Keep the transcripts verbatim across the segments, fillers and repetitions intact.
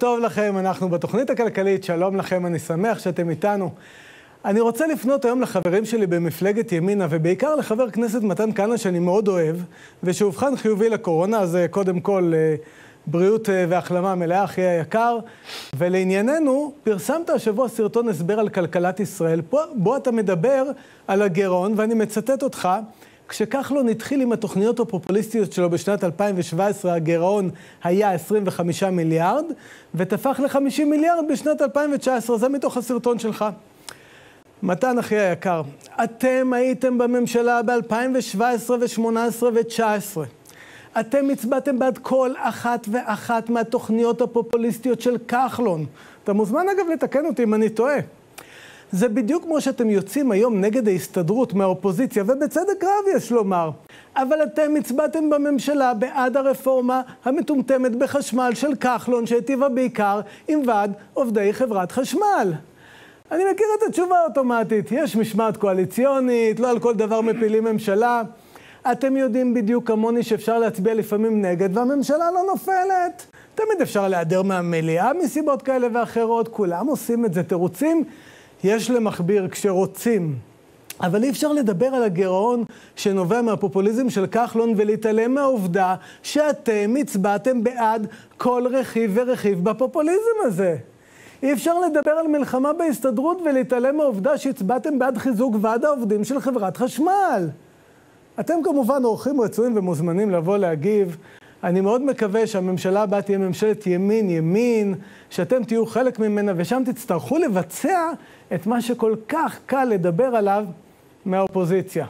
טוב לכם, אנחנו בתוכנית הכלכלית, שלום לכם, אני שמח שאתם איתנו. אני רוצה לפנות היום לחברים שלי במפלגת ימינה, ובעיקר לחבר כנסת מתן כהנא שאני מאוד אוהב, ושהובחן חיובי לקורונה, אז קודם כל בריאות והחלמה מלאה, אחי היקר. ולענייננו, פרסמת השבוע סרטון הסבר על כלכלת ישראל, בו, בו אתה מדבר על הגירעון, ואני מצטט אותך, כשכחלון התחיל עם התוכניות הפופוליסטיות שלו בשנת אלפיים שבע עשרה, הגירעון היה עשרים וחמישה מיליארד, ותפח ל-חמישים מיליארד בשנת אלפיים תשע עשרה, זה מתוך הסרטון שלך. מתן אחי היקר, אתם הייתם בממשלה ב-אלפיים שבע עשרה ו-שמונה עשרה ו-תשע עשרה. אתם הצבעתם בעד כל אחת ואחת מהתוכניות הפופוליסטיות של כחלון. אתה מוזמן אגב לתקן אותי אם אני טועה. זה בדיוק כמו שאתם יוצאים היום נגד ההסתדרות מהאופוזיציה, ובצדק רב יש לומר. אבל אתם הצבעתם בממשלה בעד הרפורמה המטומטמת בחשמל של כחלון, שהיטיבה בעיקר עם ועד עובדי חברת חשמל. אני מכיר את התשובה האוטומטית, יש משמעת קואליציונית, לא על כל דבר מפילים ממשלה. אתם יודעים בדיוק כמוני שאפשר להצביע לפעמים נגד, והממשלה לא נופלת. תמיד אפשר להיעדר מהמליאה מסיבות כאלה ואחרות, כולם עושים את זה, תירוצים. יש למכביר כשרוצים, אבל אי אפשר לדבר על הגירעון שנובע מהפופוליזם של כחלון ולהתעלם מהעובדה שאתם הצבעתם בעד כל רכיב ורכיב בפופוליזם הזה. אי אפשר לדבר על מלחמה בהסתדרות ולהתעלם מהעובדה שהצבעתם בעד חיזוק ועד העובדים של חברת חשמל. אתם כמובן אורחים רצויים ומוזמנים לבוא להגיב. אני מאוד מקווה שהממשלה הבאה תהיה ממשלת ימין ימין, שאתם תהיו חלק ממנה ושם תצטרכו לבצע את מה שכל כך קל לדבר עליו מהאופוזיציה.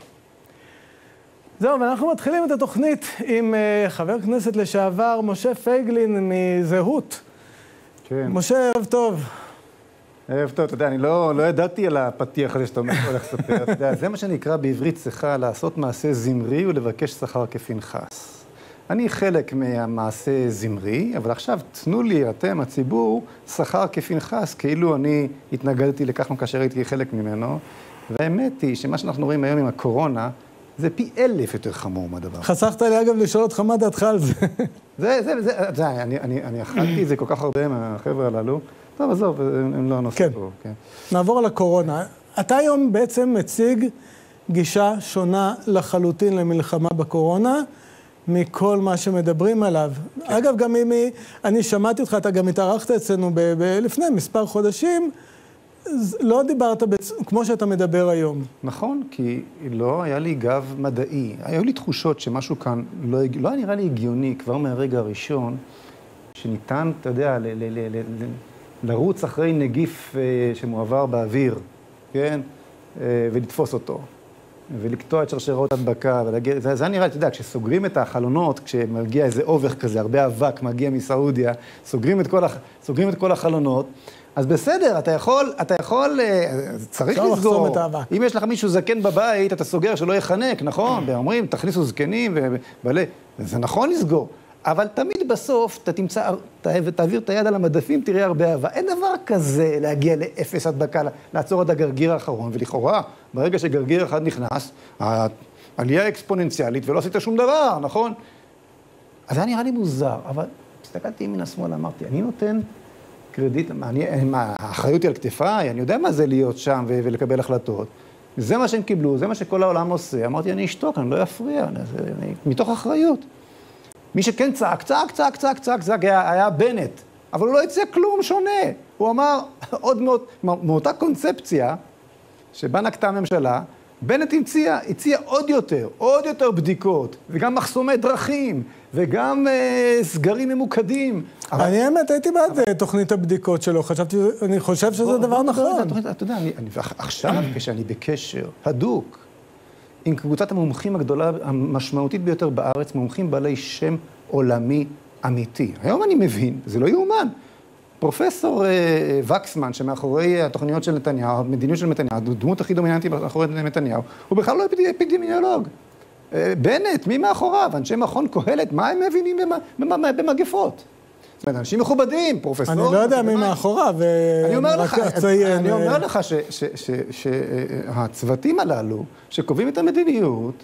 זהו, ואנחנו מתחילים את התוכנית עם uh, חבר כנסת לשעבר משה פייגלין מזהות. כן. משה, ערב טוב. ערב טוב, אתה יודע, אני לא, לא ידעתי על הפתיח הזה שאתה אומר הולך לספר. אתה יודע, זה מה שנקרא בעברית צריכה לעשות מעשה זמרי ולבקש שכר כפנחס. אני חלק מהמעשה זמרי, אבל עכשיו תנו לי, אתם, הציבור, שכר כפנחס, כאילו אני התנגדתי לכחלון כאשר הייתי חלק ממנו, והאמת היא שמה שאנחנו רואים היום עם הקורונה, זה פי אלף יותר חמור מהדבר. חסכת לי אגב לשאול אותך מה דעתך על זה. זה, זה, זה, זה, אני, אני, אני אכלתי את זה כל כך הרבה מהחבר'ה הללו, טוב, עזוב, הם לא נושא כן. פה. כן. נעבור על הקורונה. אתה היום בעצם מציג גישה שונה לחלוטין למלחמה בקורונה, מכל מה שמדברים עליו. כן. אגב, גם אם אני שמעתי אותך, אתה גם התארחת אצלנו ב- ב- לפני מספר חודשים, לא דיברת בצ... כמו שאתה מדבר היום. נכון, כי לא היה לי גב מדעי. היו לי תחושות שמשהו כאן לא, לא היה נראה לי הגיוני כבר מהרגע הראשון, שניתן, אתה יודע, ל- ל- ל- ל- ל- לרוץ אחרי נגיף uh, שמועבר באוויר, כן? Uh, ולתפוס אותו. ולקטוע את שרשרות הדבקה, ולהגיע, זה, זה נראה, אתה יודע, כשסוגרים את החלונות, כשמגיע איזה אובך כזה, הרבה אבק מגיע מסעודיה, סוגרים את כל, הח, סוגרים את כל החלונות, אז בסדר, אתה יכול, אתה יכול, צריך לסגור. אם יש לך מישהו זקן בבית, אתה סוגר שלא יחנק, נכון? ואומרים, תכניסו זקנים ובעלי, זה נכון לסגור. אבל תמיד בסוף אתה תמצא, תעביר את היד על המדפים, תראה הרבה אהבה. אין דבר כזה להגיע לאפס הדבקה, לעצור עד הגרגיר האחרון, ולכאורה, ברגע שגרגיר אחד נכנס, העלייה האקספוננציאלית, ולא עשית שום דבר, נכון? אז זה נראה לי מוזר, אבל הסתכלתי מן השמאל, אמרתי, אני נותן קרדיט, אני, מה, האחריות היא על כתפיי, אני יודע מה זה להיות שם ו- ולקבל החלטות. זה מה שהם קיבלו, זה מה שכל העולם עושה. אמרתי, אני אשתוק, אני לא אפריע, אני, אני, מתוך אחריות. מי שכן צעק, צעק, צעק, צעק, צעק, צעק, היה, היה בנט, אבל הוא לא הציע כלום שונה. הוא אמר, עוד מאוד, מאותה קונספציה שבה נקטה הממשלה, בנט הציע, הציע עוד יותר, עוד יותר בדיקות, וגם מחסומי דרכים, וגם אה, סגרים ממוקדים. אבל... אני האמת, הייתי בעד אבל... תוכנית הבדיקות שלו, חשבתי, אני חושב שזה בוא, דבר בוא נכון. תוכנית, אתה יודע, אני, אני, עכשיו, כשאני בקשר הדוק, עם קבוצת המומחים הגדולה, המשמעותית ביותר בארץ, מומחים בעלי שם עולמי אמיתי. היום אני מבין, זה לא יאומן. פרופסור אה, וקסמן, שמאחורי התוכניות של נתניהו, המדיניות של נתניהו, הדמות הכי דומיננטית מאחורי נתניהו, הוא בכלל לא אפידמיולוג. אה, בנט, מי מאחוריו? אנשי מכון קהלת, מה הם מבינים במ, במגפות? זאת אומרת, אנשים מכובדים, פרופסור... אני לא יודע מי מאחוריו, אני אומר לך, אני אומר לך שהצוותים הללו, שקובעים את המדיניות,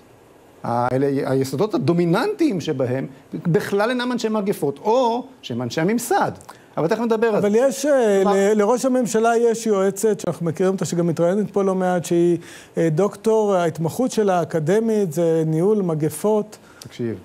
היסודות הדומיננטיים שבהם, בכלל אינם אנשי מגפות, או שהם אנשי הממסד. אבל תכף נדבר על זה. אבל יש, ל- לראש הממשלה יש יועצת, שאנחנו מכירים אותה, שגם מתראיינת פה לא מעט, שהיא אה, דוקטור, ההתמחות שלה האקדמית, זה ניהול מגפות. תקשיב,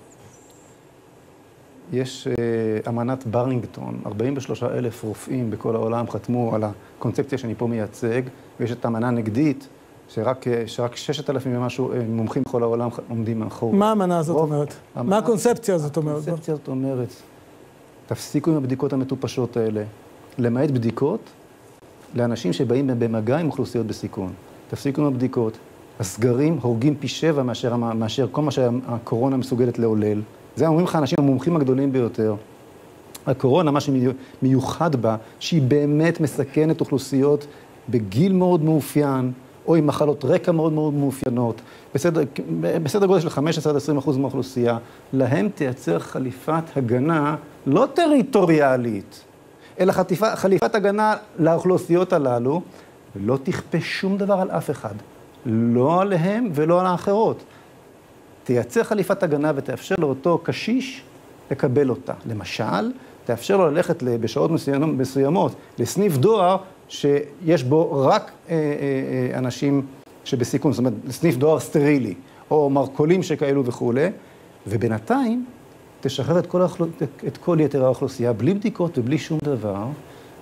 יש uh, אמנת ברינגטון, ארבעים ושלושה אלף רופאים בכל העולם חתמו על הקונספציה שאני פה מייצג, ויש את האמנה נגדית, שרק, שרק ששת אלפים ומשהו מומחים בכל העולם עומדים מאחור. מה האמנה הזאת רוב, אומרת? המנה, מה הקונספציה הזאת אומרת? הקונספציה הזאת אומרת, תפסיקו עם הבדיקות המטופשות האלה, למעט בדיקות לאנשים שבאים במגע עם אוכלוסיות בסיכון. תפסיקו עם הבדיקות. הסגרים הורגים פי שבע מאשר, מאשר כל מה שהקורונה מסוגלת לעולל. זה אומרים לך אנשים המומחים הגדולים ביותר. הקורונה, מה שמיוחד בה, שהיא באמת מסכנת אוכלוסיות בגיל מאוד מאופיין, או עם מחלות רקע מאוד מאוד מאופיינות, בסדר, בסדר גודל של חמש עשרה עד עשרים אחוז מהאוכלוסייה, להם תייצר חליפת הגנה לא טריטוריאלית, אלא חטיפה, חליפת הגנה לאוכלוסיות הללו, ולא תכפה שום דבר על אף אחד, לא עליהם ולא על האחרות. תייצר חליפת הגנה ותאפשר לאותו קשיש לקבל אותה. למשל, תאפשר לו ללכת בשעות מסוימות לסניף דואר שיש בו רק אה, אה, אנשים שבסיכון, זאת אומרת, סניף דואר סטרילי, או מרכולים שכאלו וכו', ובינתיים תשחרר את כל, האוכלוס... את כל יתר האוכלוסייה, בלי בדיקות ובלי שום דבר, אה,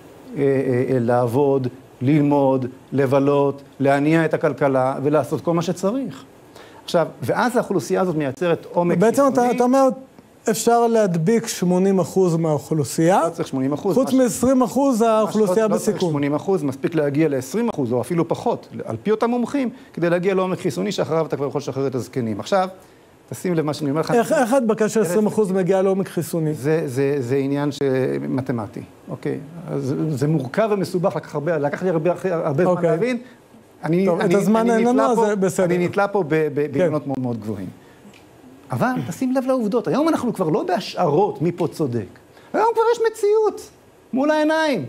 אה, לעבוד, ללמוד, לבלות, להניע את הכלכלה ולעשות כל מה שצריך. עכשיו, ואז האוכלוסייה הזאת מייצרת עומק חיסוני. בעצם אתה, אתה אומר, אפשר להדביק שמונים אחוז מהאוכלוסייה. לא צריך שמונים אחוז. חוץ מ-עשרים אחוז האוכלוסייה לא, בסיכון. לא צריך שמונים אחוז, מספיק להגיע ל-עשרים אחוז, או אפילו פחות, על פי אותם מומחים, כדי להגיע לעומק חיסוני, שאחריו אתה כבר יכול לשחרר את הזקנים. עכשיו, תשים לב מה שאני אומר לך. איך, איך הדבקה של עשרים אחוז מגיעה לעומק חיסוני? זה, זה, זה עניין מתמטי, אוקיי? אז זה מורכב ומסובך, לקח הרבה, לקח לי הרבה, הרבה זמן להבין. אני, טוב, אני, את הזמן אין לנו, אז בסדר. אני נתלה פה בעניינות מאוד מאוד גבוהים. אבל תשים לב לעובדות, היום אנחנו כבר לא בהשערות מי פה צודק. היום כבר יש מציאות מול העיניים.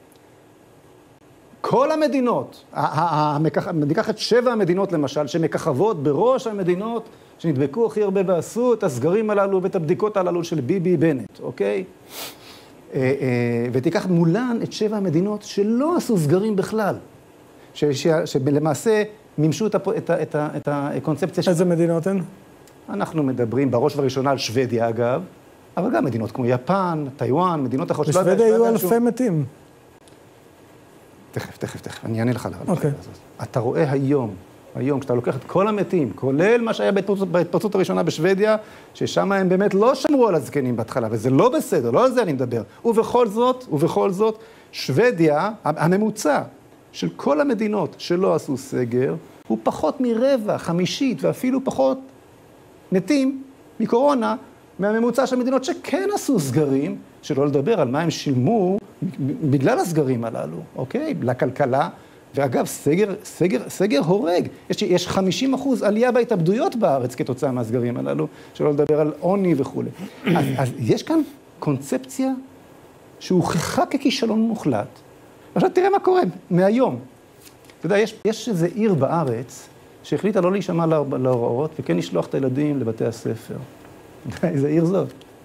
כל המדינות, ניקח את שבע המדינות למשל, שמככבות בראש המדינות, שנדבקו הכי הרבה ועשו את הסגרים הללו ואת הבדיקות הללו של ביבי בנט, אוקיי? ותיקח מולן את שבע המדינות שלא עשו סגרים בכלל. שלמעשה מימשו את הקונספציה של... איזה מדינות הן? אנחנו מדברים בראש ובראשונה על שוודיה אגב, אבל גם מדינות כמו יפן, טיואן, מדינות אחרות... בשוודיה היו אלפי מתים. תכף, תכף, תכף, אני אענה לך על השאלה הזאת. אתה רואה היום, היום, כשאתה לוקח את כל המתים, כולל מה שהיה בהתפרצות הראשונה בשוודיה, ששם הם באמת לא שמרו על הזקנים בהתחלה, וזה לא בסדר, לא על זה אני מדבר. ובכל זאת, ובכל זאת, שוודיה, הממוצע של כל המדינות שלא עשו סגר, הוא פחות מרבע, חמישית, ואפילו פחות מתים מקורונה, מהממוצע של מדינות שכן עשו סגרים, שלא לדבר על מה הם שילמו בגלל הסגרים הללו, אוקיי? לכלכלה, ואגב, סגר, סגר, סגר הורג. יש, יש חמישים אחוז עלייה בהתאבדויות בארץ כתוצאה מהסגרים הללו, שלא לדבר על עוני וכו'. אז, אז יש כאן קונספציה שהוכחה ככישלון מוחלט. עכשיו תראה מה קורה מהיום. אתה יודע, יש, יש איזו עיר בארץ שהחליטה לא להישמע להוראות וכן לשלוח את הילדים לבתי הספר. איזה עיר זאת?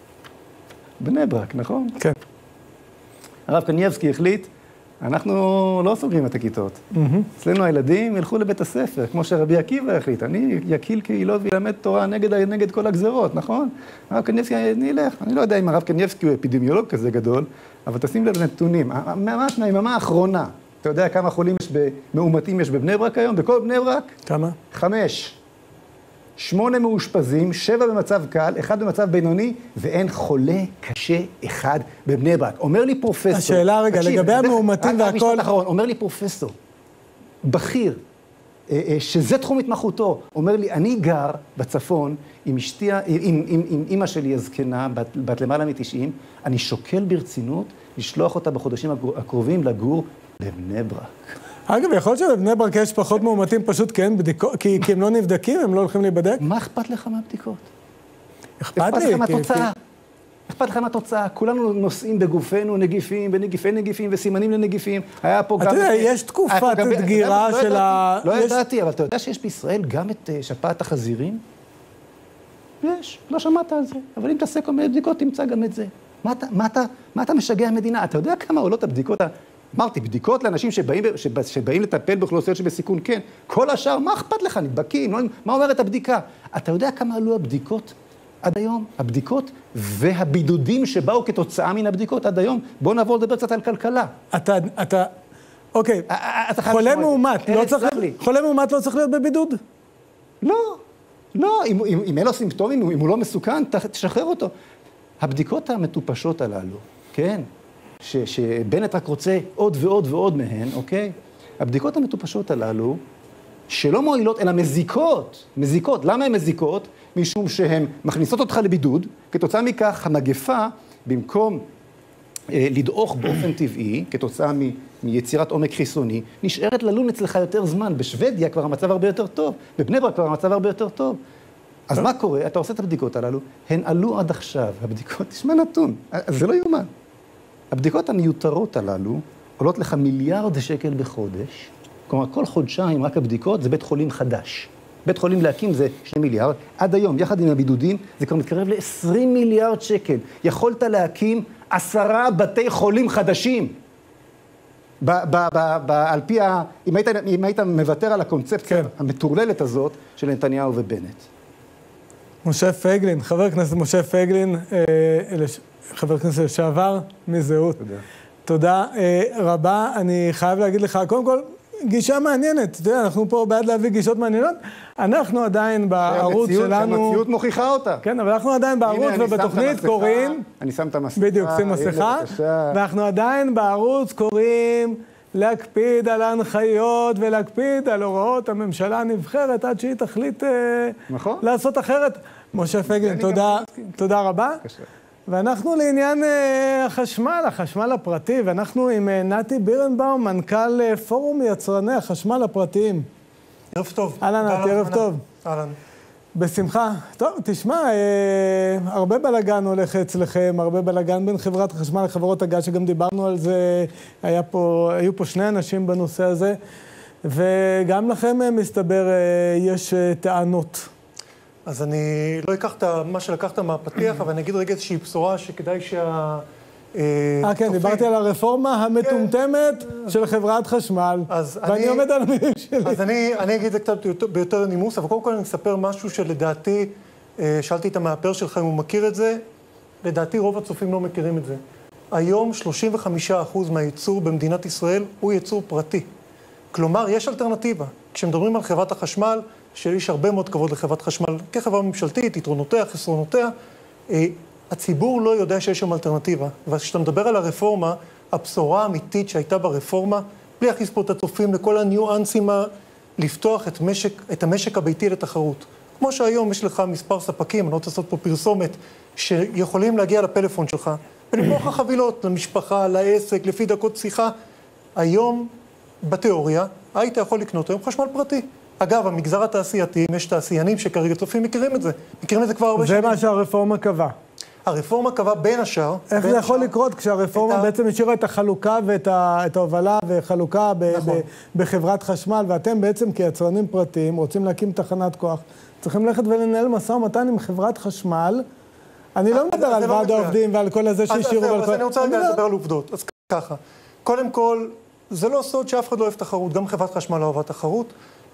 בני ברק, נכון? כן. הרב קניבסקי החליט, אנחנו לא סוגרים את הכיתות. אצלנו הילדים ילכו לבית הספר, כמו שרבי עקיבא החליט. אני יקיל קהילות וילמד תורה נגד, נגד כל הגזרות, נכון? הרב קניבסקי, אני אלך. אני לא יודע אם הרב קניבסקי הוא אפידמיולוג כזה גדול, אבל תשים לב לנתונים. ממש מהיממה האחרונה, אתה יודע כמה חולים יש מאומתים יש בבני ברק היום? בכל בני ברק? כמה? חמש. שמונה מאושפזים, שבע במצב קל, אחד במצב בינוני, ואין חולה קשה אחד בבני ברק. אומר לי פרופסור... השאלה רגע, תקשיב, לגבי המאומתים והכל... משפט אחרון, אומר לי פרופסור, בכיר, שזה תחום התמחותו, אומר לי, אני גר בצפון עם אשתי, עם, עם, עם, עם אמא שלי הזקנה, בת, בת למעלה מ-תשעים, אני שוקל ברצינות לשלוח אותה בחודשים הקרובים לגור בבני ברק. אגב, יכול להיות שבבני ברק יש פחות מאומתים פשוט כי אין בדיקות, כי, כי הם לא נבדקים, הם לא הולכים להיבדק? מה אכפת לך מהבדיקות? אכפת לי. אכפת לך מהתוצאה. אכפת לך מהתוצאה. כולנו נושאים בגופנו נגיפים, ונגיפי נגיפים, וסימנים לנגיפים. היה פה גם... אתה יודע, יש תקופת דגירה של ה... לא ידעתי, אבל אתה יודע שיש בישראל גם את שפעת החזירים? יש, לא שמעת על זה. אבל אם תעשה כל מיני בדיקות, תמצא גם את זה. מה אתה, מה אתה, מה אתה משגע המדינה? אתה יודע כמה עולות הבדיקות? אמרתי, בדיקות לאנשים שבאים, שבאים לטפל באוכלוסיות שבסיכון, כן. כל השאר, מה אכפת לך? נדבקים, מה אומרת הבדיקה? אתה יודע כמה עלו הבדיקות עד היום? הבדיקות והבידודים שבאו כתוצאה מן הבדיקות עד היום? בואו נעבור לדבר קצת על כלכלה. אתה, אתה, אוקיי, חולה מאומת, לא צריך, חולה מאומת לא צריך להיות בבידוד? לא, לא, אם, אם, אם אין לו סימפטומים, אם הוא לא מסוכן, תשחרר אותו. הבדיקות המטופשות הללו, כן? ש, שבנט רק רוצה עוד ועוד ועוד מהן, אוקיי? הבדיקות המטופשות הללו, שלא מועילות, אלא מזיקות, מזיקות. למה הן מזיקות? משום שהן מכניסות אותך לבידוד, כתוצאה מכך המגפה, במקום אה, לדעוך באופן טבעי, כתוצאה מ, מיצירת עומק חיסוני, נשארת ללון אצלך יותר זמן. בשוודיה כבר המצב הרבה יותר טוב, בבני ברק כבר המצב הרבה יותר טוב. אז מה קורה? אתה עושה את הבדיקות הללו, הן עלו עד עכשיו, הבדיקות, תשמע נתון, זה לא יאומן. הבדיקות המיותרות הללו עולות לך מיליארד שקל בחודש, כלומר כל חודשיים רק הבדיקות זה בית חולים חדש. בית חולים להקים זה שני מיליארד, עד היום יחד עם הבידודים זה כבר מתקרב ל-עשרים מיליארד שקל. יכולת להקים עשרה בתי חולים חדשים. ב- ב- ב- ב- על פי ה... אם היית, אם היית מוותר על הקונספציה כן. המטורללת הזאת של נתניהו ובנט. משה פייגלין, חבר הכנסת משה פייגלין, אה, חבר הכנסת לשעבר, מזהות. תודה. תודה אה, רבה. אני חייב להגיד לך, קודם כל, גישה מעניינת. אתה יודע, אנחנו פה בעד להביא גישות מעניינות. אנחנו עדיין בערוץ המציאות, שלנו... המציאות מוכיחה אותה. כן, אבל אנחנו עדיין בערוץ הנה, ובתוכנית קוראים... אני שם את המסכה. בדיוק, שים מסכה. ואנחנו עדיין בערוץ קוראים להקפיד על ההנחיות ולהקפיד על הוראות הממשלה הנבחרת עד שהיא תחליט נכון. לעשות אחרת. משה פייגלין, תודה, תודה רבה. קשה. ואנחנו לעניין uh, החשמל, החשמל הפרטי, ואנחנו עם uh, נתי בירנבאום, מנכ"ל uh, פורום יצרני החשמל הפרטיים. ערב טוב. אהלן, נתי, ערב טוב. אהלן. בשמחה. טוב, תשמע, uh, הרבה בלגן הולך אצלכם, הרבה בלגן בין חברת החשמל לחברות הגז, שגם דיברנו על זה, היה פה, היו פה שני אנשים בנושא הזה, וגם לכם uh, מסתבר uh, יש uh, טענות. אז אני לא אקח את מה שלקחת מהפתיח, אבל אני אגיד רגע איזושהי בשורה שכדאי שה... אה, כן, דיברתי על הרפורמה המטומטמת של חברת חשמל, ואני עומד על המילים שלי. אז אני אגיד את זה קצת ביותר נימוס, אבל קודם כל אני אספר משהו שלדעתי, שאלתי את המאפר שלך אם הוא מכיר את זה, לדעתי רוב הצופים לא מכירים את זה. היום שלושים וחמישה אחוז מהייצור במדינת ישראל הוא ייצור פרטי. כלומר, יש אלטרנטיבה. כשמדברים על חברת החשמל, שיש הרבה מאוד כבוד לחברת חשמל כחברה ממשלתית, יתרונותיה, חסרונותיה, הציבור לא יודע שיש שם אלטרנטיבה. וכשאתה מדבר על הרפורמה, הבשורה האמיתית שהייתה ברפורמה, בלי להכניס פה את הצופים לכל הניואנסים, לפתוח את, משק, את המשק הביתי לתחרות. כמו שהיום יש לך מספר ספקים, אני לא רוצה לעשות פה פרסומת, שיכולים להגיע לפלאפון שלך, ולמכור לך חבילות למשפחה, לעסק, לפי דקות שיחה. היום, בתיאוריה, היית יכול לקנות היום חשמל פרטי. אגב, המגזר התעשייתי, יש תעשיינים שכרגע צופים מכירים את זה. מכירים את זה כבר הרבה שנים. זה מה שהרפורמה קבעה. הרפורמה קבעה בין השאר... איך זה יכול לקרות כשהרפורמה בעצם השאירה את החלוקה ואת ההובלה וחלוקה בחברת חשמל, ואתם בעצם כיצרנים פרטיים רוצים להקים תחנת כוח, צריכים ללכת ולנהל משא ומתן עם חברת חשמל. אני לא מדבר על ועד העובדים ועל כל הזה שהשאירו... אז אני רוצה לדבר על עובדות. אז ככה, קודם כל, זה לא סוד שאף אחד לא אוהב תחרות, גם חברת חשמל לא אוהבה תחרות.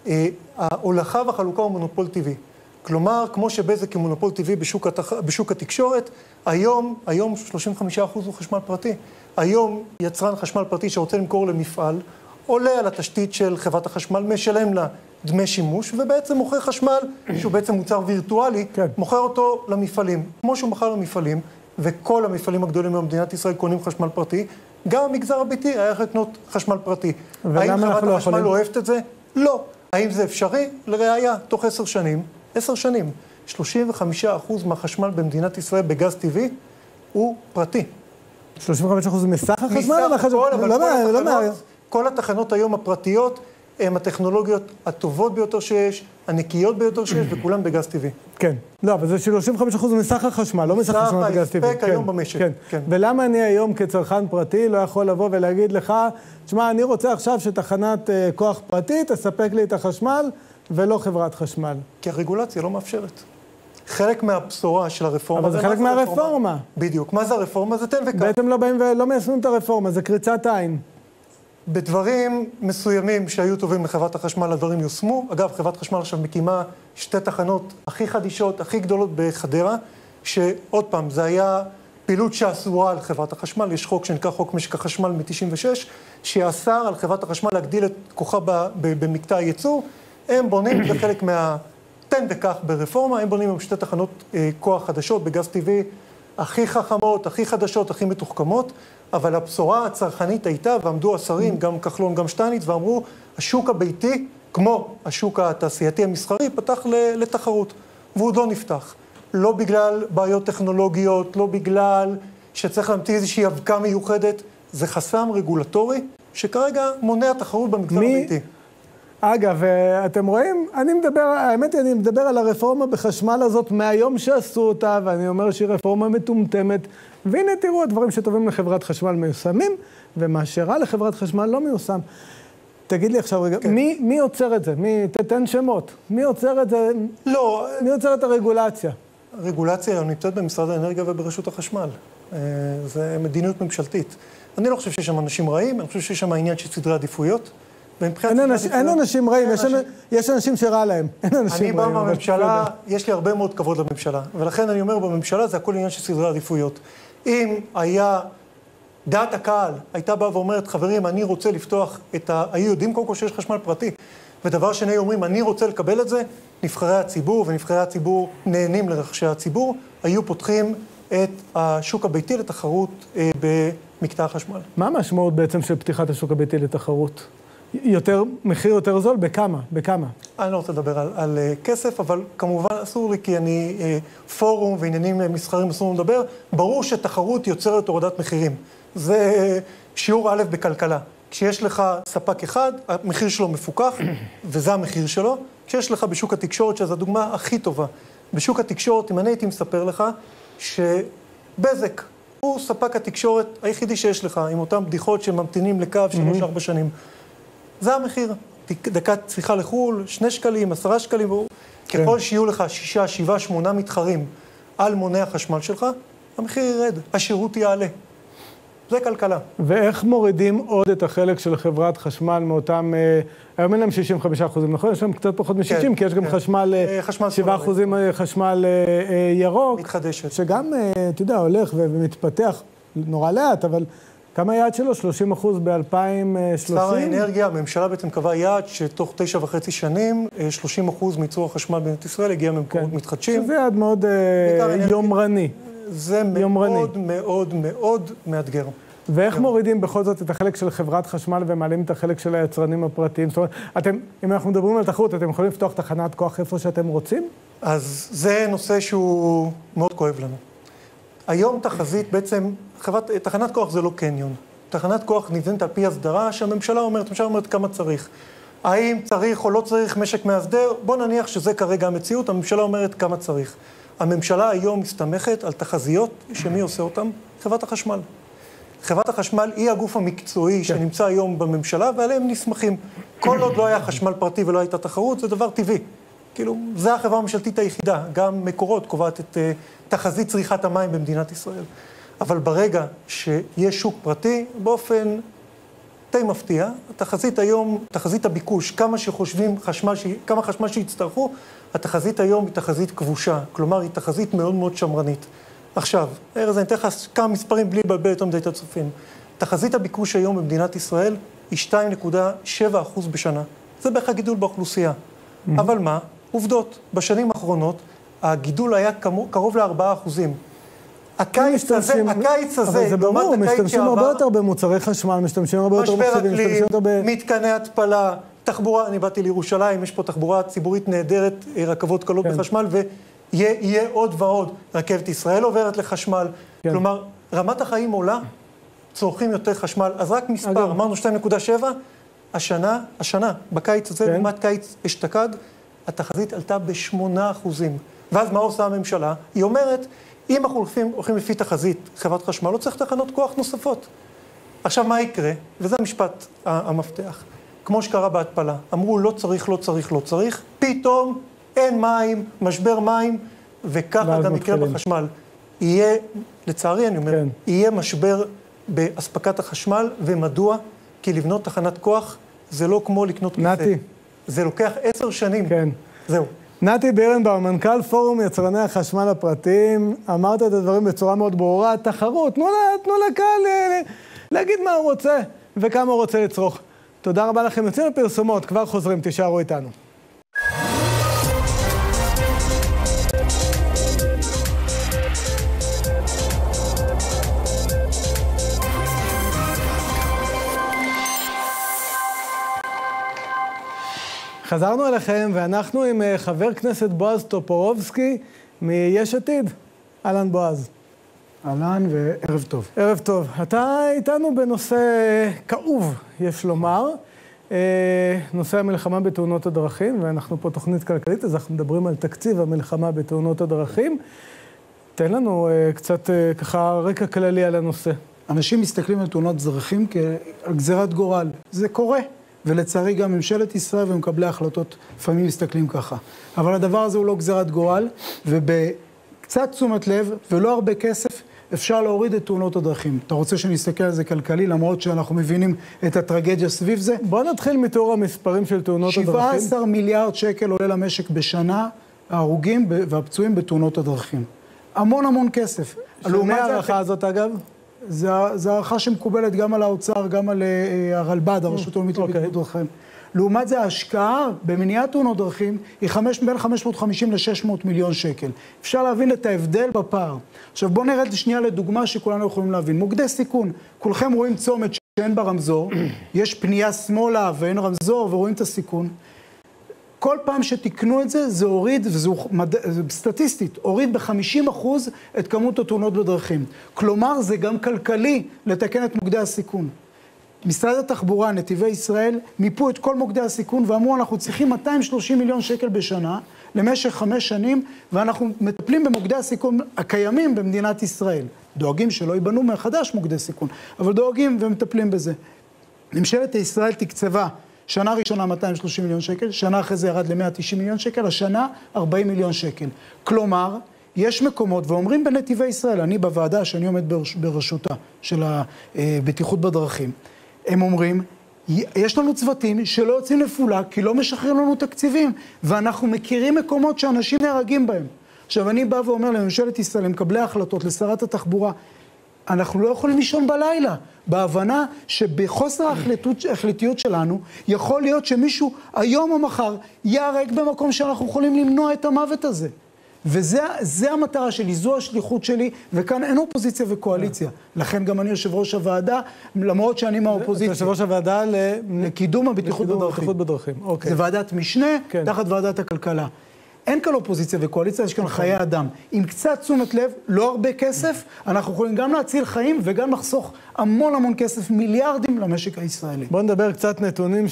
ההולכה והחלוקה הוא מונופול טבעי. כלומר, כמו שבזק היא מונופול טבעי בשוק, התח... בשוק התקשורת, היום, היום שלושים וחמישה אחוז הוא חשמל פרטי. היום יצרן חשמל פרטי שרוצה למכור למפעל, עולה על התשתית של חברת החשמל, משלם לה דמי שימוש, ובעצם מוכר חשמל, שהוא בעצם מוצר וירטואלי, כן. מוכר אותו למפעלים. כמו שהוא מכר למפעלים, וכל המפעלים הגדולים במדינת ישראל קונים חשמל פרטי, גם המגזר הביתי היה יכול לקנות חשמל פרטי. האם חברת לא החשמל לא אוהבת את זה? לא. האם זה אפשרי? לראיה, תוך עשר שנים, עשר שנים, שלושים וחמישה אחוז מהחשמל במדינת ישראל בגז טבעי הוא פרטי. שלושים וחמישה אחוז מסך החשמל? מסך הכל, אבל כל התחנות, כל התחנות היום הפרטיות הן הטכנולוגיות הטובות ביותר שיש, הנקיות ביותר שיש, וכולם בגז טבעי. כן. לא, אבל זה שלושים וחמישה אחוז מסך החשמל, לא מסך החשמל בגז טבעי. מסך ההספק היום במשק. כן. ולמה אני היום כצרכן פרטי לא יכול לבוא ולהגיד לך, תשמע, אני רוצה עכשיו שתחנת כוח פרטית תספק לי את החשמל ולא חברת חשמל? כי הרגולציה לא מאפשרת. חלק מהבשורה של הרפורמה... אבל זה חלק מהרפורמה. בדיוק. מה זה הרפורמה? זה תן וקח. בעצם לא באים ולא מיישמים את הרפורמה, זה קריצת עין. בדברים מסוימים שהיו טובים לחברת החשמל, הדברים יושמו. אגב, חברת חשמל עכשיו מקימה שתי תחנות הכי חדישות, הכי גדולות בחדרה, שעוד פעם, זה היה פעילות שאסורה על חברת החשמל. יש חוק שנקרא חוק משק החשמל מ-תשעים ושש, שאסר על חברת החשמל להגדיל את כוחה במקטע הייצור. הם בונים, זה חלק מה... תן וכך ברפורמה, הם בונים עם שתי תחנות אה, כוח חדשות בגז טבעי, הכי חכמות, הכי חדשות, הכי מתוחכמות, אבל הבשורה הצרכנית הייתה, ועמדו השרים, גם כחלון, גם שטייניץ, ואמרו, השוק הביתי, כמו השוק התעשייתי המסחרי, פתח לתחרות, והוא עוד לא נפתח. לא בגלל בעיות טכנולוגיות, לא בגלל שצריך להמציא איזושהי אבקה מיוחדת, זה חסם רגולטורי, שכרגע מונע תחרות במגזר מי... הביתי. אגב, אתם רואים, אני מדבר, האמת היא, אני מדבר על הרפורמה בחשמל הזאת מהיום שעשו אותה, ואני אומר שהיא רפורמה מטומטמת, והנה תראו, הדברים שטובים לחברת חשמל מיושמים, ומה שרע לחברת חשמל לא מיושם. תגיד לי עכשיו רגע, כן. מי, מי יוצר את זה? מי, תתן שמות. מי יוצר את זה? לא. מי יוצר את הרגולציה? הרגולציה נמצאת במשרד האנרגיה וברשות החשמל. זה מדיניות ממשלתית. אני לא חושב שיש שם אנשים רעים, אני חושב שיש שם העניין של סדרי עדיפויות. אין, אנש, אין אנשים רעים, יש, אנשים... יש אנשים שרע להם. אין אנשים אני בא בממשלה, יש לי הרבה מאוד כבוד לממשלה, ולכן אני אומר בממשלה זה הכל עניין של סדרי עדיפויות. אם היה, דעת הקהל הייתה באה ואומרת, חברים, אני רוצה לפתוח את ה... היו יודעים קודם כל שיש חשמל פרטי, ודבר שני אומרים, אני רוצה לקבל את זה, נבחרי הציבור, ונבחרי הציבור נהנים לרכשי הציבור, היו פותחים את השוק הביתי לתחרות אה, במקטע החשמל. מה המשמעות בעצם של פתיחת השוק הביתי לתחרות? יותר, מחיר יותר זול? בכמה? בכמה? אני לא רוצה לדבר על, על uh, כסף, אבל כמובן אסור לי, כי אני uh, פורום ועניינים uh, מסחרים אסור לדבר. ברור שתחרות יוצרת הורדת מחירים. זה uh, שיעור א' בכלכלה. כשיש לך ספק אחד, המחיר שלו מפוקח, וזה המחיר שלו. כשיש לך בשוק התקשורת, שזו הדוגמה הכי טובה. בשוק התקשורת, אם אני הייתי מספר לך, שבזק הוא ספק התקשורת היחידי שיש לך, עם אותם בדיחות שממתינים לקו שלוש ארבע שנים. זה המחיר. דקת צריכה לחול, שני שקלים, עשרה שקלים, כן. ככל שיהיו לך שישה, שבעה, שמונה מתחרים על מונה החשמל שלך, המחיר ירד, השירות יעלה. זה כלכלה. ואיך מורידים עוד את החלק של חברת חשמל מאותם, היום אין להם שישים וחמישה אחוזים, נכון? יש להם קצת פחות מ-שישים, כן, כי יש גם כן. חשמל, חשמל שבעה אחוזים חשמל ירוק. מתחדשת. שגם, אתה יודע, הולך ומתפתח נורא לאט, אבל... כמה היעד שלו? שלושים אחוז ב-אלפיים שלושים? שר האנרגיה, הממשלה בעצם קבעה יעד שתוך תשע וחצי שנים, שלושים אחוז מייצור החשמל במדינת ישראל הגיע ממקורות מתחדשים. שזה יעד מאוד יומרני. זה מאוד מאוד מאוד מאתגר. ואיך מורידים בכל זאת את החלק של חברת חשמל ומעלים את החלק של היצרנים הפרטיים? זאת אומרת, אתם, אם אנחנו מדברים על תחרות, אתם יכולים לפתוח תחנת כוח איפה שאתם רוצים? אז זה נושא שהוא מאוד כואב לנו. היום תחזית בעצם, חברת, תחנת כוח זה לא קניון. תחנת כוח נבנית על פי הסדרה שהממשלה אומרת, הממשלה אומרת כמה צריך. האם צריך או לא צריך משק מאסדר? בוא נניח שזה כרגע המציאות, הממשלה אומרת כמה צריך. הממשלה היום מסתמכת על תחזיות שמי עושה אותם? חברת החשמל. חברת החשמל היא הגוף המקצועי כן. שנמצא היום בממשלה, ועליהם נסמכים. כל עוד לא היה חשמל פרטי ולא הייתה תחרות, זה דבר טבעי. כאילו, זה החברה הממשלתית היחידה, גם מקורות קובעת את uh, תחזית צריכת המים במדינת ישראל. אבל ברגע שיש שוק פרטי, באופן די מפתיע, התחזית היום, תחזית הביקוש, כמה שחושבים חשמל, ש... כמה חשמל שיצטרכו, התחזית היום היא תחזית כבושה, כלומר היא תחזית מאוד מאוד שמרנית. עכשיו, ארז, אני אתן לך כמה מספרים בלי לבלבל יותר מדי את הצופים. תחזית הביקוש היום במדינת ישראל היא שתיים נקודה שבע אחוז בשנה. זה בערך הגידול באוכלוסייה. Mm-hmm. אבל מה? עובדות. בשנים האחרונות, הגידול היה קרוב ל-ארבעה אחוזים. הקיץ הזה, הקיץ הזה, אבל זה ברור, משתמשים הרבה יותר במוצרי חשמל, משתמשים הרבה יותר במחשבים, משתמשים יותר ב... מתקני התפלה, תחבורה, אני באתי לירושלים, יש פה תחבורה ציבורית נהדרת, רכבות קלות כן. בחשמל, ויהיה עוד ועוד. רכבת ישראל עוברת לחשמל, כן. כלומר, רמת החיים עולה, צורכים יותר חשמל, אז רק מספר, אגב. אמרנו שתיים נקודה שבע, השנה, השנה, בקיץ הזה, לעומת כן. קיץ אשתקד, התחזית עלתה בשמונה אחוזים. ואז מה עושה הממשלה? היא אומרת, אם אנחנו הולכים, הולכים לפי תחזית חברת חשמל, לא צריך תחנות כוח נוספות. עכשיו מה יקרה? וזה המשפט המפתח. כמו שקרה בהתפלה, אמרו לא צריך, לא צריך, לא צריך, פתאום אין מים, משבר מים, וככה גם יקרה בחשמל. יהיה, לצערי אני אומר, כן. יהיה משבר באספקת החשמל, ומדוע? כי לבנות תחנת כוח זה לא כמו לקנות כיסא. נתי. זה לוקח עשר שנים. כן. זהו. נתי בירנבאום, מנכ"ל פורום יצרני החשמל הפרטיים, אמרת את הדברים בצורה מאוד ברורה, תחרות, תנו, לה, תנו לקהל להגיד מה הוא רוצה וכמה הוא רוצה לצרוך. תודה רבה לכם, יוצאים לפרסומות, כבר חוזרים, תישארו איתנו. חזרנו אליכם, ואנחנו עם חבר כנסת בועז טופורובסקי מיש עתיד. אהלן בועז. אהלן וערב טוב. ערב טוב. אתה איתנו בנושא כאוב, יש לומר, נושא המלחמה בתאונות הדרכים, ואנחנו פה תוכנית כלכלית, אז אנחנו מדברים על תקציב המלחמה בתאונות הדרכים. תן לנו קצת ככה רקע כללי על הנושא. אנשים מסתכלים על תאונות דרכים כגזירת גורל. זה קורה. ולצערי גם ממשלת ישראל ומקבלי ההחלטות לפעמים מסתכלים ככה. אבל הדבר הזה הוא לא גזירת גורל, ובקצת תשומת לב ולא הרבה כסף אפשר להוריד את תאונות הדרכים. אתה רוצה שנסתכל על זה כלכלי, למרות שאנחנו מבינים את הטרגדיה סביב זה? בוא נתחיל מתיאור המספרים של תאונות הדרכים. שבעה עשר מיליארד שקל עולה למשק בשנה, ההרוגים והפצועים בתאונות הדרכים. המון המון כסף. של מי הערכה הזאת אגב? זו הערכה שמקובלת גם על האוצר, גם על הרלב"ד, הרשות הלאומית לבטיחות דרכים. לעומת זה, ההשקעה במניעת תאונות דרכים היא בין חמש מאות וחמישים ל-שש מאות מיליון שקל. אפשר להבין את ההבדל בפער. עכשיו בואו נרד שנייה לדוגמה שכולנו יכולים להבין. מוקדי סיכון, כולכם רואים צומת שאין בה רמזור, יש פנייה שמאלה ואין רמזור ורואים את הסיכון. כל פעם שתקנו את זה, זה הוריד, וזו מד... סטטיסטית, הוריד ב-חמישים אחוז את כמות התאונות בדרכים. כלומר, זה גם כלכלי לתקן את מוקדי הסיכון. משרד התחבורה, נתיבי ישראל, מיפו את כל מוקדי הסיכון ואמרו, אנחנו צריכים מאתיים ושלושים מיליון שקל בשנה, למשך חמש שנים, ואנחנו מטפלים במוקדי הסיכון הקיימים במדינת ישראל. דואגים שלא ייבנו מחדש מוקדי סיכון, אבל דואגים ומטפלים בזה. ממשלת ישראל תקצבה שנה ראשונה מאתיים ושלושים מיליון שקל, שנה אחרי זה ירד ל-מאה ותשעים מיליון שקל, השנה ארבעים מיליון שקל. כלומר, יש מקומות, ואומרים בנתיבי ישראל, אני בוועדה שאני עומד בראשותה של הבטיחות בדרכים, הם אומרים, יש לנו צוותים שלא יוצאים לפעולה כי לא משחררים לנו תקציבים, ואנחנו מכירים מקומות שאנשים נהרגים בהם. עכשיו, אני בא ואומר לממשלת ישראל, למקבלי ההחלטות, לשרת התחבורה, אנחנו לא יכולים לישון בלילה, בהבנה שבחוסר ההחלטיות שלנו, יכול להיות שמישהו היום או מחר יהרג במקום שאנחנו יכולים למנוע את המוות הזה. וזה זה המטרה שלי, זו השליחות שלי, וכאן אין אופוזיציה וקואליציה. לכן גם אני יושב ראש הוועדה, למרות שאני מהאופוזיציה. יושב ראש הוועדה לקידום הבטיחות בדרכים. זה ועדת משנה, תחת ועדת הכלכלה. אין כאן אופוזיציה וקואליציה, יש כאן חיי אדם. עם קצת תשומת לב, לא הרבה כסף, אנחנו יכולים גם להציל חיים וגם לחסוך המון המון כסף, מיליארדים למשק הישראלי. בוא נדבר קצת נתונים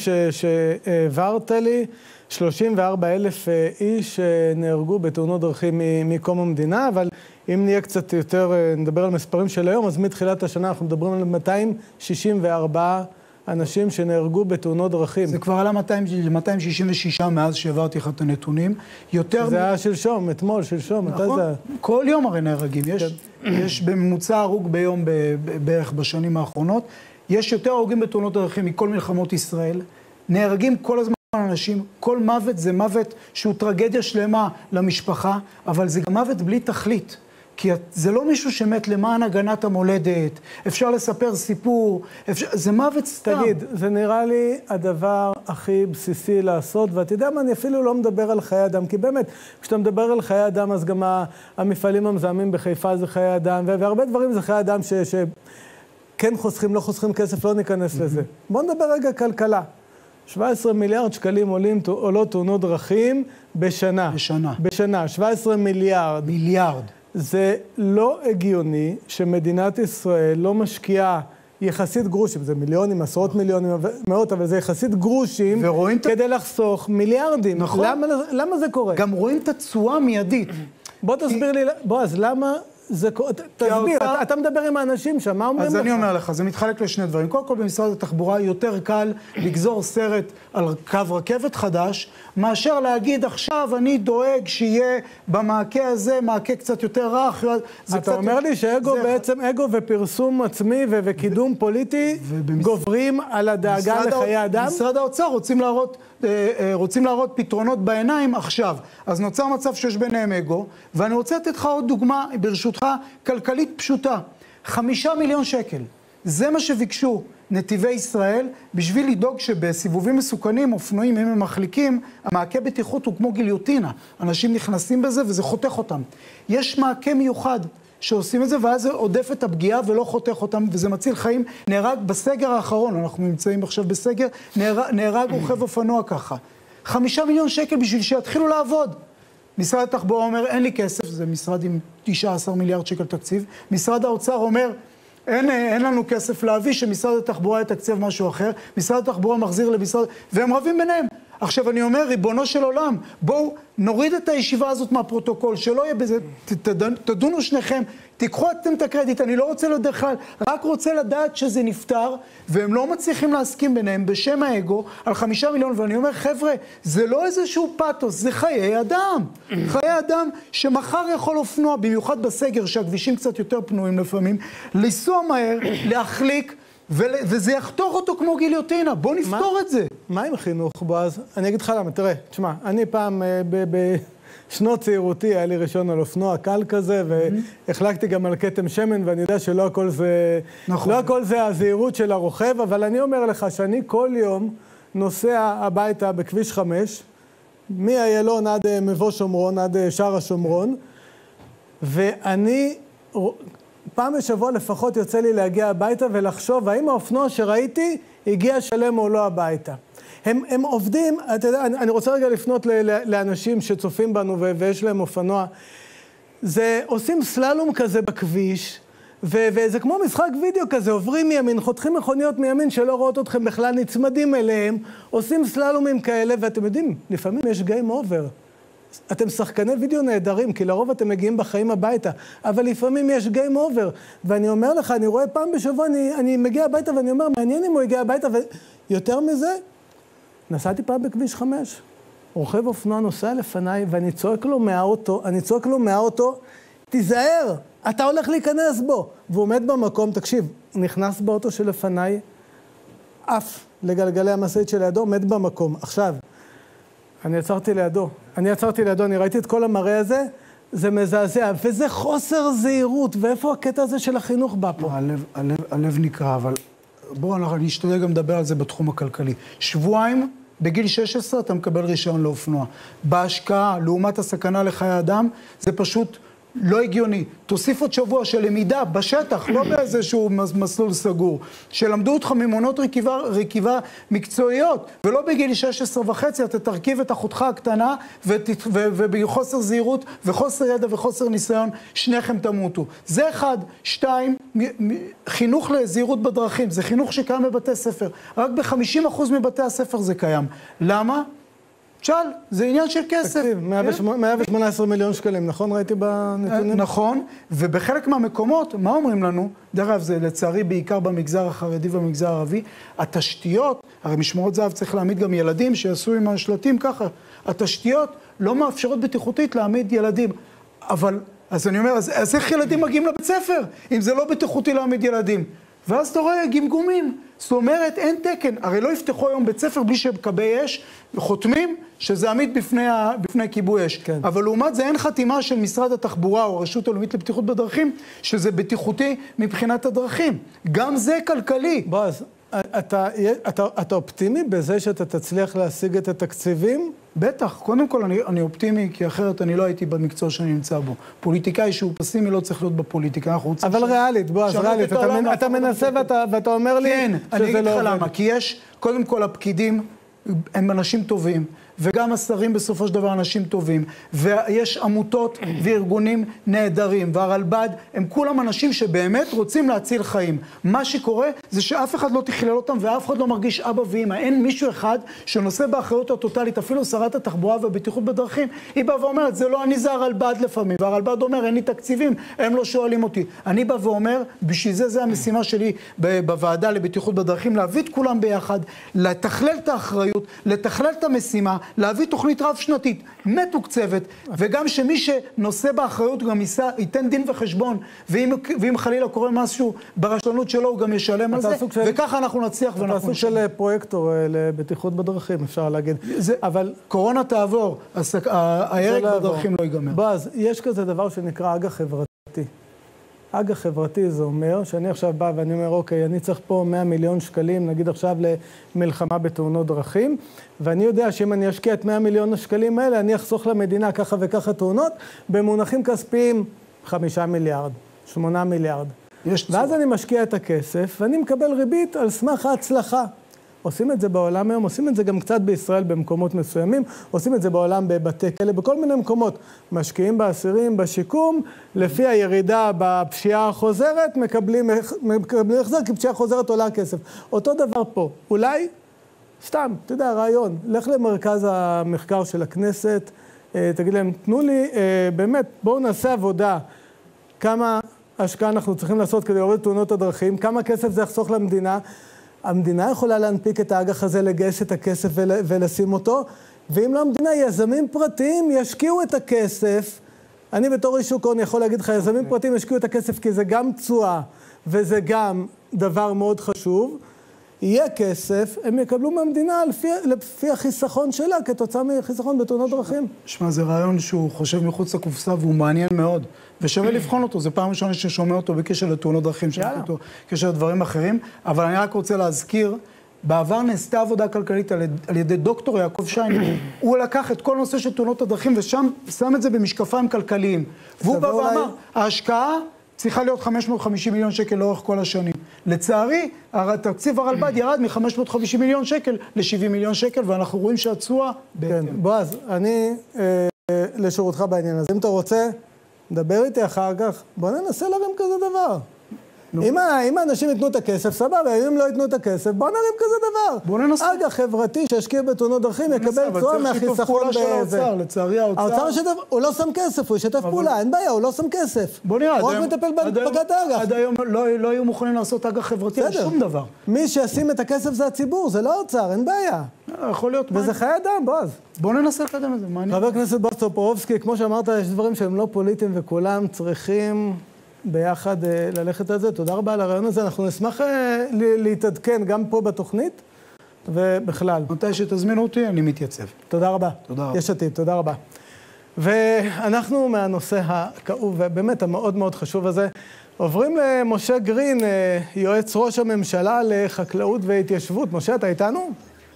שהעברת לי. שלושים וארבעה אלף איש נהרגו בתאונות דרכים מקום המדינה, אבל אם נהיה קצת יותר, נדבר על מספרים של היום, אז מתחילת השנה אנחנו מדברים על מאתיים שישים וארבעה אנשים שנהרגו בתאונות דרכים. זה כבר עלה מאתיים שישים ושש מאז שהעברתי לך את הנתונים. יותר זה היה שלשום, אתמול, שלשום. נכון, כל יום הרי נהרגים. יש, יש בממוצע הרוג ביום בערך בשנים האחרונות. יש יותר הרוגים בתאונות דרכים מכל מלחמות ישראל. נהרגים כל הזמן אנשים. כל מוות זה מוות שהוא טרגדיה שלמה למשפחה, אבל זה גם מוות בלי תכלית. כי זה לא מישהו שמת למען הגנת המולדת, אפשר לספר סיפור, אפשר, זה מוות סתם. תגיד, זה נראה לי הדבר הכי בסיסי לעשות, ואתה יודע מה, אני אפילו לא מדבר על חיי אדם, כי באמת, כשאתה מדבר על חיי אדם, אז גם המפעלים המזהמים בחיפה זה חיי אדם, והרבה דברים זה חיי אדם שכן חוסכים, לא חוסכים כסף, לא ניכנס לזה. בוא נדבר רגע כלכלה. שבעה עשר מיליארד שקלים עולים, עולות תאונות דרכים בשנה. בשנה. בשנה, שבעה עשר מיליארד. מיליארד. זה לא הגיוני שמדינת ישראל לא משקיעה יחסית גרושים, זה מיליונים, עשרות מיליונים, מאות, אבל זה יחסית גרושים כדי לחסוך מיליארדים. נכון. למה, למה זה קורה? גם רואים את התשואה מיידית. בוא תסביר לי, בוא, אז למה זה, תסביר, אתה, אתה מדבר עם האנשים שם, מה אומרים לך? אז אני אומר לך, זה מתחלק לשני דברים. קודם כל, במשרד התחבורה יותר קל לגזור סרט על קו רכבת חדש, מאשר להגיד עכשיו אני דואג שיהיה במעקה הזה, מעקה קצת יותר רך. אתה אומר לי שאגו בעצם, אגו ופרסום עצמי וקידום פוליטי גוברים על הדאגה לחיי אדם? משרד האוצר רוצים להראות, רוצים להראות פתרונות בעיניים עכשיו. אז נוצר מצב שיש ביניהם אגו, ואני רוצה לתת לך עוד דוגמה, ברשותך, כלכלית פשוטה. חמישה מיליון שקל. זה מה שביקשו נתיבי ישראל, בשביל לדאוג שבסיבובים מסוכנים, אופנועים, אם הם מחליקים, המעקה בטיחות הוא כמו גיליוטינה. אנשים נכנסים בזה וזה חותך אותם. יש מעקה מיוחד שעושים את זה, ואז זה עודף את הפגיעה ולא חותך אותם, וזה מציל חיים. נהרג בסגר האחרון, אנחנו נמצאים עכשיו בסגר, נהרג, נהרג רוכב אופנוע ככה. חמישה מיליון שקל בשביל שיתחילו לעבוד. משרד התחבורה אומר, אין לי כסף, זה משרד עם תשעה עשר מיליארד שקל תקציב. משרד האוצר אומר, אין, אין לנו כסף להביא, שמשרד התחבורה יתקצב משהו אחר. משרד התחבורה מחזיר למשרד, והם רבים ביניהם. עכשיו אני אומר, ריבונו של עולם, בואו נוריד את הישיבה הזאת מהפרוטוקול, שלא יהיה בזה, תדונו שניכם, תיקחו אתם את הקרדיט, אני לא רוצה לדרך כלל, רק רוצה לדעת שזה נפטר, והם לא מצליחים להסכים ביניהם בשם האגו על חמישה מיליון, ואני אומר, חבר'ה, זה לא איזשהו פאטוס, זה חיי אדם. חיי אדם שמחר יכול אופנוע, במיוחד בסגר, שהכבישים קצת יותר פנויים לפעמים, לנסוע מהר, להחליק, וזה יחתוך אותו כמו גיליוטינה. בוא נפתור את זה. מה עם חינוך, בועז? אני אגיד לך למה, תראה, תשמע, אני פעם בשנות צעירותי, היה לי ראשון על אופנוע קל כזה, והחלקתי גם על כתם שמן, ואני יודע שלא הכל זה, לא הכל זה הזהירות של הרוכב, אבל אני אומר לך שאני כל יום נוסע הביתה בכביש חמש, מאיילון עד מבוא שומרון, עד שער השומרון, ואני פעם בשבוע לפחות יוצא לי להגיע הביתה ולחשוב האם האופנוע שראיתי הגיע שלם או לא הביתה. הם, הם עובדים, אתה יודע, אני, אני רוצה רגע לפנות ל, ל, לאנשים שצופים בנו ו, ויש להם אופנוע. זה עושים סללום כזה בכביש, ו, וזה כמו משחק וידאו כזה, עוברים מימין, חותכים מכוניות מימין שלא רואות אתכם בכלל, נצמדים אליהם, עושים סללומים כאלה, ואתם יודעים, לפעמים יש גיים אובר. אתם שחקני וידאו נהדרים, כי לרוב אתם מגיעים בחיים הביתה, אבל לפעמים יש גיים אובר, ואני אומר לך, אני רואה פעם בשבוע, אני, אני מגיע הביתה ואני אומר, מעניין אם הוא הגיע הביתה, ויותר מזה, נסעתי פעם בכביש חמש, רוכב אופנוע נוסע לפניי, ואני צועק לו מהאוטו, אני צועק לו מהאוטו, תיזהר, אתה הולך להיכנס בו, והוא עומד במקום, תקשיב, נכנס באוטו שלפניי, אף לגלגלי המשאית שלידו, עומד במקום. עכשיו, אני עצרתי לידו, אני עצרתי לידו, אני ראיתי את כל המראה הזה, זה מזעזע, וזה חוסר זהירות, ואיפה הקטע הזה של החינוך בא פה? הלב, הלב, הלב נקרא, אבל בואו אנחנו נשתדל גם לדבר על זה בתחום הכלכלי. שבועיים, בגיל שש עשרה אתה מקבל רישיון לאופנוע. בהשקעה, לעומת הסכנה לחיי אדם, זה פשוט לא הגיוני. תוסיף עוד שבוע של למידה בשטח, לא באיזשהו מסלול סגור, שלמדו אותך ממונות רכיבה, רכיבה מקצועיות, ולא בגיל שש עשרה וחצי, אתה תרכיב את אחותך הקטנה, ובחוסר זהירות, וחוסר ידע וחוסר ניסיון, שניכם תמותו. זה אחד. שתיים, חינוך לזהירות בדרכים, זה חינוך שקיים בבתי ספר. רק ב-חמישים אחוז מבתי הספר זה קיים. למה? שאל, זה עניין של כסף. תקציב, מאה ושמונה עשרה מיליון שקלים, נכון? ראיתי בנתונים? נכון, ובחלק מהמקומות, מה אומרים לנו? דרך אגב, זה לצערי בעיקר במגזר החרדי ובמגזר הערבי, התשתיות, הרי משמרות זהב צריך להעמיד גם ילדים שיעשו עם השלטים ככה, התשתיות לא מאפשרות בטיחותית להעמיד ילדים, אבל, אז אני אומר, אז, אז איך ילדים מגיעים לבית ספר, אם זה לא בטיחותי להעמיד ילדים? ואז אתה רואה גמגומים, זאת אומרת אין תקן, הרי לא יפתחו היום בית ספר בלי שבקבי אש חותמים שזה עמיד בפני, בפני כיבוי אש. כן. אבל לעומת זה אין חתימה של משרד התחבורה או הרשות הלאומית לבטיחות בדרכים שזה בטיחותי מבחינת הדרכים. גם זה כלכלי. בועז, אתה, אתה, אתה אופטימי בזה שאתה תצליח להשיג את התקציבים? בטח, קודם כל אני, אני אופטימי, כי אחרת אני לא הייתי במקצוע שאני נמצא בו. פוליטיקאי שהוא פסימי לא צריך להיות בפוליטיקה, אנחנו רוצים... אבל ש... ריאלית, בועז, ריאלית, אתה, מנ... אתה מנסה ואתה, ואתה אומר לי כן, שזה לא... כן, אני אגיד לך למה, כי יש, קודם כל הפקידים הם אנשים טובים, וגם השרים בסופו של דבר אנשים טובים, ויש עמותות וארגונים נהדרים, והרלב"ד הם כולם אנשים שבאמת רוצים להציל חיים. מה שקורה זה שאף אחד לא תכלל אותם, ואף אחד לא מרגיש אבא ואמא. אין מישהו אחד שנושא באחריות הטוטלית, אפילו שרת התחבורה והבטיחות בדרכים, היא באה ואומרת, זה לא אני, זה הרלב"ד לפעמים, והרלב"ד אומר, אין לי תקציבים, הם לא שואלים אותי. אני בא ואומר, בשביל זה, זה המשימה שלי בוועדה לבטיחות בדרכים, להביא את כולם ביחד, לתכלל את האחריות, לתכלל את המשימה, להביא תוכנית רב שנתית, מתוקצבת, וגם שמי שנושא באחריות גם יישא, ייתן דין וחשבון, ואם, ואם חלילה קורה משהו ברשלנות שלו, הוא גם ישלם על זה, של... וככה אנחנו נצליח ואנחנו נשלם. אתה סוג של פרויקטור לבטיחות בדרכים, אפשר להגיד. זה, אבל קורונה תעבור, ההרג בדרכים לא ייגמר. באז, יש כזה דבר שנקרא אג"ח חברתי. אג"ח חברתי זה אומר שאני עכשיו בא ואני אומר, אוקיי, אני צריך פה מאה מיליון שקלים, נגיד עכשיו למלחמה בתאונות דרכים, ואני יודע שאם אני אשקיע את מאה מיליון השקלים האלה, אני אחסוך למדינה ככה וככה תאונות, במונחים כספיים חמישה מיליארד, שמונה מיליארד. ואז אני משקיע את הכסף, ואני מקבל ריבית על סמך ההצלחה. עושים את זה בעולם היום, עושים את זה גם קצת בישראל במקומות מסוימים, עושים את זה בעולם בבתי כלא, בכל מיני מקומות. משקיעים באסירים, בשיקום, לפי הירידה בפשיעה החוזרת, מקבלים, מקבלים החזר, כי פשיעה חוזרת עולה כסף. אותו דבר פה. אולי, סתם, אתה יודע, רעיון, לך למרכז המחקר של הכנסת, תגיד להם, תנו לי, באמת, בואו נעשה עבודה, כמה השקעה אנחנו צריכים לעשות כדי להוריד תאונות הדרכים, כמה כסף זה יחסוך למדינה, המדינה יכולה להנפיק את האג"ח הזה, לגייס את הכסף ול, ולשים אותו, ואם לא המדינה, יזמים פרטיים ישקיעו את הכסף. אני בתור איש שוק ההון יכול להגיד לך, יזמים פרטיים ישקיעו את הכסף, כי זה גם תשואה, וזה גם דבר מאוד חשוב. יהיה כסף, הם יקבלו מהמדינה לפי, לפי החיסכון שלה, כתוצאה מחיסכון בתאונות דרכים. שמע, זה רעיון שהוא חושב מחוץ לקופסה, והוא מעניין מאוד, ושווה לבחון אותו. זה פעם ראשונה ששומע אותו בקשר לתאונות דרכים, שומע אותו בקשר לדברים אחרים, אבל אני רק רוצה להזכיר, בעבר נעשתה עבודה כלכלית על, על ידי דוקטור יעקב שיין, הוא לקח את כל נושא של תאונות הדרכים, ושם שם את זה במשקפיים כלכליים. והוא בא ואמר, ההשקעה צריכה להיות חמש מאות וחמישים מיליון שקל לאורך כל השנים. לצערי, התקציב הרלב"ד ירד מ-חמש מאות וחמישים מיליון שקל ל-שבעים מיליון שקל, ואנחנו רואים שהתשואה בהתאם. כן, בועז, אני אה, לשירותך בעניין הזה. אם אתה רוצה, דבר איתי אחר כך, בוא ננסה להרים כזה דבר. אם, אם האנשים ייתנו את הכסף, סבבה, אם לא ייתנו את הכסף, בוא נרים כזה דבר. בוא ננסה. אג"ח חברתי שהשקיע בתאונות דרכים יקבל תשואה מהחיסכון באיזה. לצערי האוצר. האוצר שתף, הוא לא שם כסף, הוא ישתף פעולה, אין בעיה, הוא לא שם כסף. בוא נראה. הוא רק מטפל בהנפקת האג"ח. עד היום לא היו מוכנים לעשות אג"ח חברתי על שום דבר. מי שישים את הכסף זה הציבור, זה לא האוצר, אין בעיה. יכול להיות. וזה חיי אדם, בועז. בוא ננסה לקדם את זה, מעניין. חבר הכנסת בועז טופורובסקי, כמו שאמרת, יש דברים שהם לא פוליטיים וכולם צריכים ביחד ללכת על זה. תודה רבה על הרעיון הזה. אנחנו נשמח להתעדכן גם פה בתוכנית ובכלל. מתי שתזמינו אותי, אני מתייצב. תודה רבה. תודה רבה. יש עתיד, תודה רבה. ואנחנו מהנושא הכאוב ובאמת המאוד מאוד חשוב הזה, עוברים למשה גרין, יועץ ראש הממשלה לחקלאות והתיישבות. משה, אתה איתנו?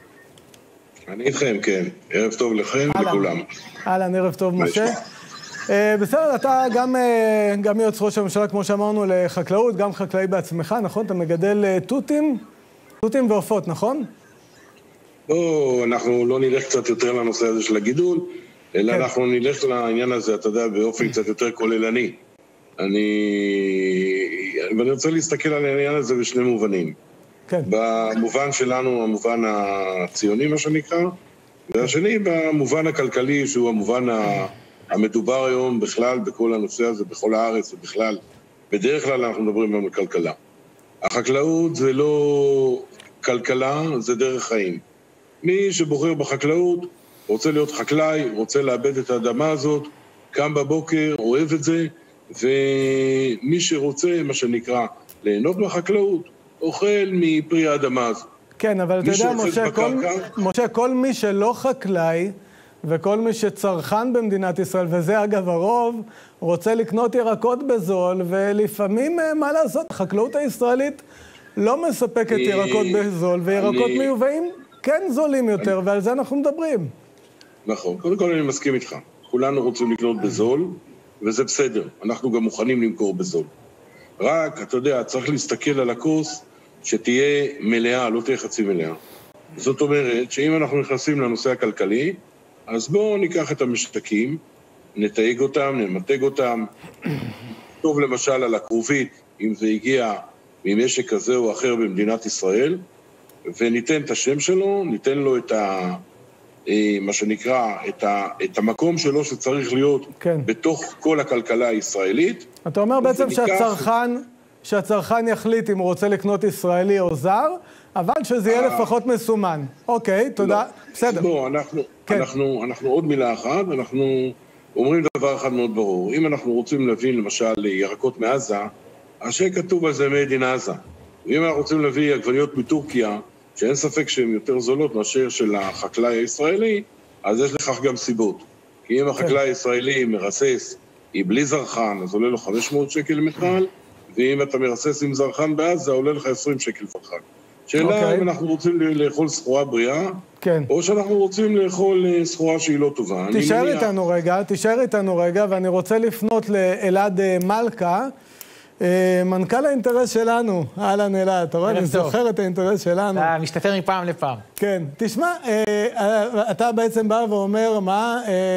אני איתכם, כן. ערב טוב לכם ולכולם. אהלן, ערב טוב, משה. בסדר, אתה גם, גם יועץ ראש הממשלה, כמו שאמרנו, לחקלאות, גם חקלאי בעצמך, נכון? אתה מגדל תותים, תותים ועופות, נכון? בואו, אנחנו לא נלך קצת יותר לנושא הזה של הגידול, אלא כן. אנחנו נלך לעניין הזה, אתה יודע, באופן קצת יותר כוללני. אני... ואני רוצה להסתכל על העניין הזה בשני מובנים. כן. במובן שלנו, המובן הציוני, מה שנקרא, והשני, במובן הכלכלי, שהוא המובן ה... המדובר היום בכלל בכל הנושא הזה, בכל הארץ ובכלל. בדרך כלל אנחנו מדברים על כלכלה. החקלאות זה לא כלכלה, זה דרך חיים. מי שבוחר בחקלאות רוצה להיות חקלאי, רוצה לאבד את האדמה הזאת, קם בבוקר, אוהב את זה, ומי שרוצה, מה שנקרא, ליהנות מהחקלאות, אוכל מפרי האדמה הזאת. כן, אבל אתה יודע, משה, כל, משה, כל מי שלא חקלאי, וכל מי שצרכן במדינת ישראל, וזה אגב הרוב, רוצה לקנות ירקות בזול, ולפעמים, מה לעשות, החקלאות הישראלית לא מספקת אני, ירקות בזול, וירקות אני... מיובאים כן זולים יותר, אני... ועל זה אנחנו מדברים. נכון, קודם כל אני מסכים איתך. כולנו רוצים לקנות בזול, וזה בסדר. אנחנו גם מוכנים למכור בזול. רק, אתה יודע, צריך להסתכל על הכוס שתהיה מלאה, לא תהיה חצי מלאה. זאת אומרת, שאם אנחנו נכנסים לנושא הכלכלי, אז בואו ניקח את המשתקים, נתייג אותם, נמתג אותם, טוב למשל על הכרובית, אם זה הגיע ממשק כזה או אחר במדינת ישראל, וניתן את השם שלו, ניתן לו את ה... מה שנקרא, את, ה, את המקום שלו שצריך להיות כן. בתוך כל הכלכלה הישראלית. אתה אומר בעצם שהצרכן, שהצרכן יחליט אם הוא רוצה לקנות ישראלי או זר, אבל שזה יהיה לפחות מסומן. אוקיי, תודה. לא, בסדר. בוא, אנחנו, כן. אנחנו, אנחנו עוד מילה אחת, אנחנו אומרים דבר אחד מאוד ברור. אם אנחנו רוצים להביא למשל ירקות מעזה, אז שכתוב על זה מדינה עזה. ואם אנחנו רוצים להביא עגבניות מטורקיה, שאין ספק שהן יותר זולות מאשר של החקלאי הישראלי, אז יש לכך גם סיבות. כי אם החקלאי הישראלי מרסס, היא בלי זרחן, אז עולה לו חמש מאות שקל למטרל, ואם אתה מרסס עם זרחן בעזה, עולה לך עשרים שקל פרחן. שאלה אם אנחנו רוצים לאכול סחורה בריאה, או שאנחנו רוצים לאכול סחורה שהיא לא טובה. תישאר איתנו רגע, תישאר איתנו רגע, ואני רוצה לפנות לאלעד מלכה, מנכ"ל האינטרס שלנו, אהלן אלעד, אתה רואה, אני זוכר את האינטרס שלנו. אתה משתפר מפעם לפעם. כן, תשמע, אתה בעצם בא ואומר, מה,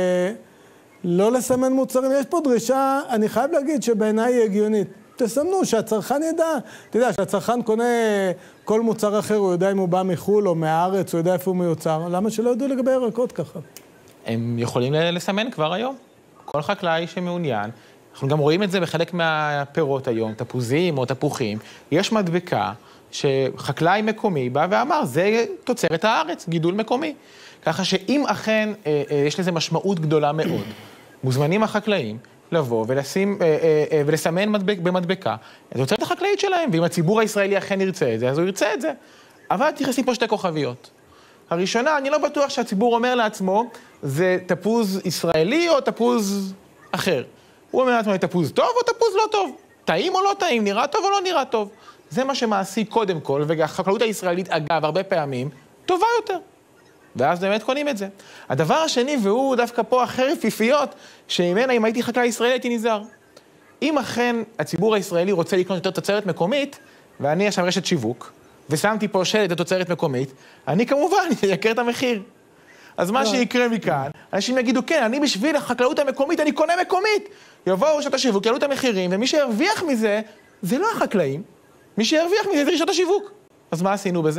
לא לסמן מוצרים, יש פה דרישה, אני חייב להגיד שבעיניי היא הגיונית. תסמנו, שהצרכן ידע, אתה יודע, שהצרכן קונה כל מוצר אחר, הוא יודע אם הוא בא מחול או מהארץ, הוא יודע איפה הוא מיוצר, למה שלא ידעו לגבי ירקות ככה? הם יכולים לסמן כבר היום, כל חקלאי שמעוניין, אנחנו גם רואים את זה בחלק מהפירות היום, תפוזים או תפוחים. יש מדבקה שחקלאי מקומי בא ואמר, זה תוצרת הארץ, גידול מקומי. ככה שאם אכן אה, אה, יש לזה משמעות גדולה מאוד, מוזמנים החקלאים לבוא ולשים, אה, אה, ולסמן מדבק, במדבקה, את תוצרת החקלאית שלהם, ואם הציבור הישראלי אכן ירצה את זה, אז הוא ירצה את זה. אבל צריך לשים פה שתי כוכביות. הראשונה, אני לא בטוח שהציבור אומר לעצמו, זה תפוז ישראלי או תפוז אחר. הוא אומר לעצמו, תפוז טוב או תפוז לא טוב? טעים או לא טעים? נראה טוב או לא נראה טוב? זה מה שמעסיק קודם כל, והחקלאות הישראלית, אגב, הרבה פעמים, טובה יותר. ואז באמת קונים את זה. הדבר השני, והוא דווקא פה אחר רפיפיות, שממנה, אם הייתי חקלאי ישראלי, הייתי נזהר. אם אכן הציבור הישראלי רוצה לקנות יותר תוצרת מקומית, ואני עכשיו רשת שיווק, ושמתי פה שלט לתוצרת מקומית, אני כמובן איקר את המחיר. אז מה שיקרה מכאן, אנשים יגידו, כן, אני בשביל החקלאות המקומית, אני קונה מקומית. יבואו רשת השיווק, יעלו את המחירים, ומי שירוויח מזה, זה לא החקלאים. מי שירוויח מזה זה רשת השיווק. אז מה עשינו בזה?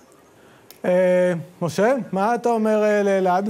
משה, מה אתה אומר לאלעד?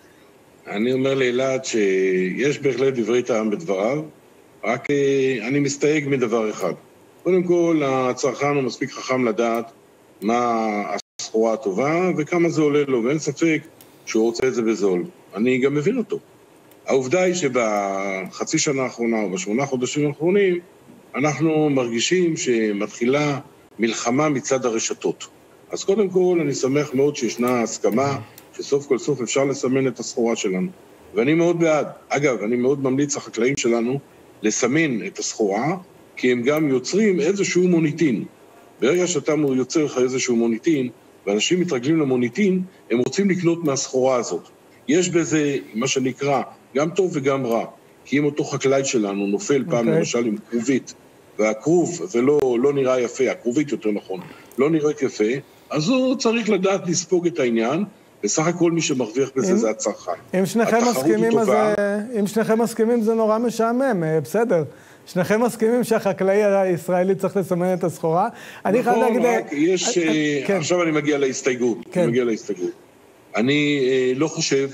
אני אומר לאלעד שיש בהחלט דברי טעם בדבריו, רק אני מסתייג מדבר אחד. קודם כל, הצרכן הוא מספיק חכם לדעת מה הסחורה הטובה וכמה זה עולה לו, ואין ספק שהוא רוצה את זה בזול. אני גם מבין אותו. העובדה היא שבחצי שנה האחרונה או בשמונה חודשים האחרונים, אנחנו מרגישים שמתחילה מלחמה מצד הרשתות. אז קודם כל, אני שמח מאוד שישנה הסכמה שסוף כל סוף אפשר לסמן את הסחורה שלנו. ואני מאוד בעד. אגב, אני מאוד ממליץ לחקלאים שלנו לסמן את הסחורה, כי הם גם יוצרים איזשהו מוניטין. ברגע שאתה יוצר לך איזשהו מוניטין, ואנשים מתרגלים למוניטין, הם רוצים לקנות מהסחורה הזאת. יש בזה, מה שנקרא, גם טוב וגם רע. כי אם אותו חקלאי שלנו נופל פעם, okay. למשל עם כרובית, והכרוב, ולא לא נראה יפה, הכרובית יותר נכון, לא נראית יפה, אז הוא צריך לדעת לספוג את העניין, בסך הכל מי שמרוויח בזה אם, זה הצרכן. אם שניכם מסכימים, אז, אם שניכם מסכימים זה נורא משעמם, בסדר. שניכם מסכימים שהחקלאי הישראלי צריך לסמן את הסחורה. אני חייב להגיד... יש... עכשיו אני מגיע להסתייגות. אני מגיע להסתייגות. אני לא חושב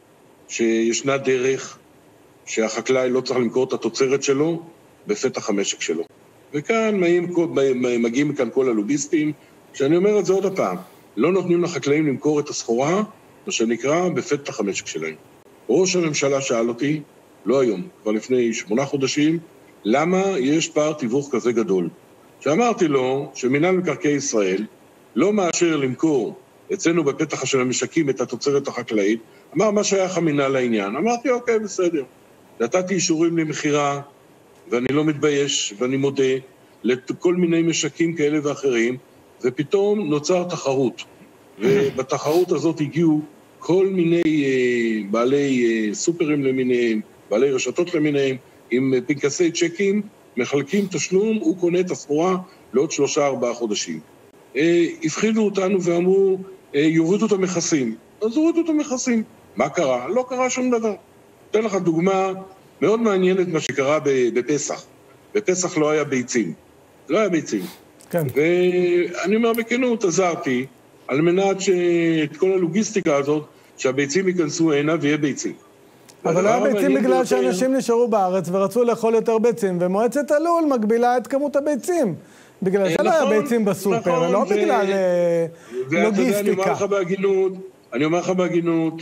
שישנה דרך שהחקלאי לא צריך למכור את התוצרת שלו בפתח המשק שלו. וכאן מגיעים מכאן כל הלוביסטים, שאני אומר את זה עוד הפעם, לא נותנים לחקלאים למכור את הסחורה, מה שנקרא, בפתח המשק שלהם. ראש הממשלה שאל אותי, לא היום, כבר לפני שמונה חודשים, למה יש פער תיווך כזה גדול? שאמרתי לו שמינהל מקרקעי ישראל לא מאשר למכור אצלנו בפתח של המשקים את התוצרת החקלאית, אמר מה שייך המינהל לעניין. אמרתי אוקיי, בסדר. נתתי אישורים למחירה, ואני לא מתבייש, ואני מודה, לכל מיני משקים כאלה ואחרים, ופתאום נוצר תחרות. ובתחרות הזאת הגיעו כל מיני אה, בעלי אה, סופרים למיניהם, בעלי רשתות למיניהם, עם פנקסי צ'קים, מחלקים תשלום, הוא קונה את הסחורה לעוד שלושה ארבעה חודשים. אה, הפחידו אותנו ואמרו, אה, יורידו את המכסים. אז הורידו את המכסים. מה קרה? לא קרה שום דבר. אתן לך דוגמה מאוד מעניינת מה שקרה בפסח. בפסח לא היה ביצים. לא היה ביצים. כן. ואני אומר בכנות, עזרתי על מנת שאת כל הלוגיסטיקה הזאת, שהביצים ייכנסו הנה ויהיה ביצים. אבל לא היה ביצים בגלל שאנשים נשארו בארץ ורצו לאכול יותר ביצים, ומועצת הלול מגבילה את כמות הביצים. בגלל זה לא היה ביצים בסופר, לא בגלל לוגיסטיקה. אני אומר לך בהגינות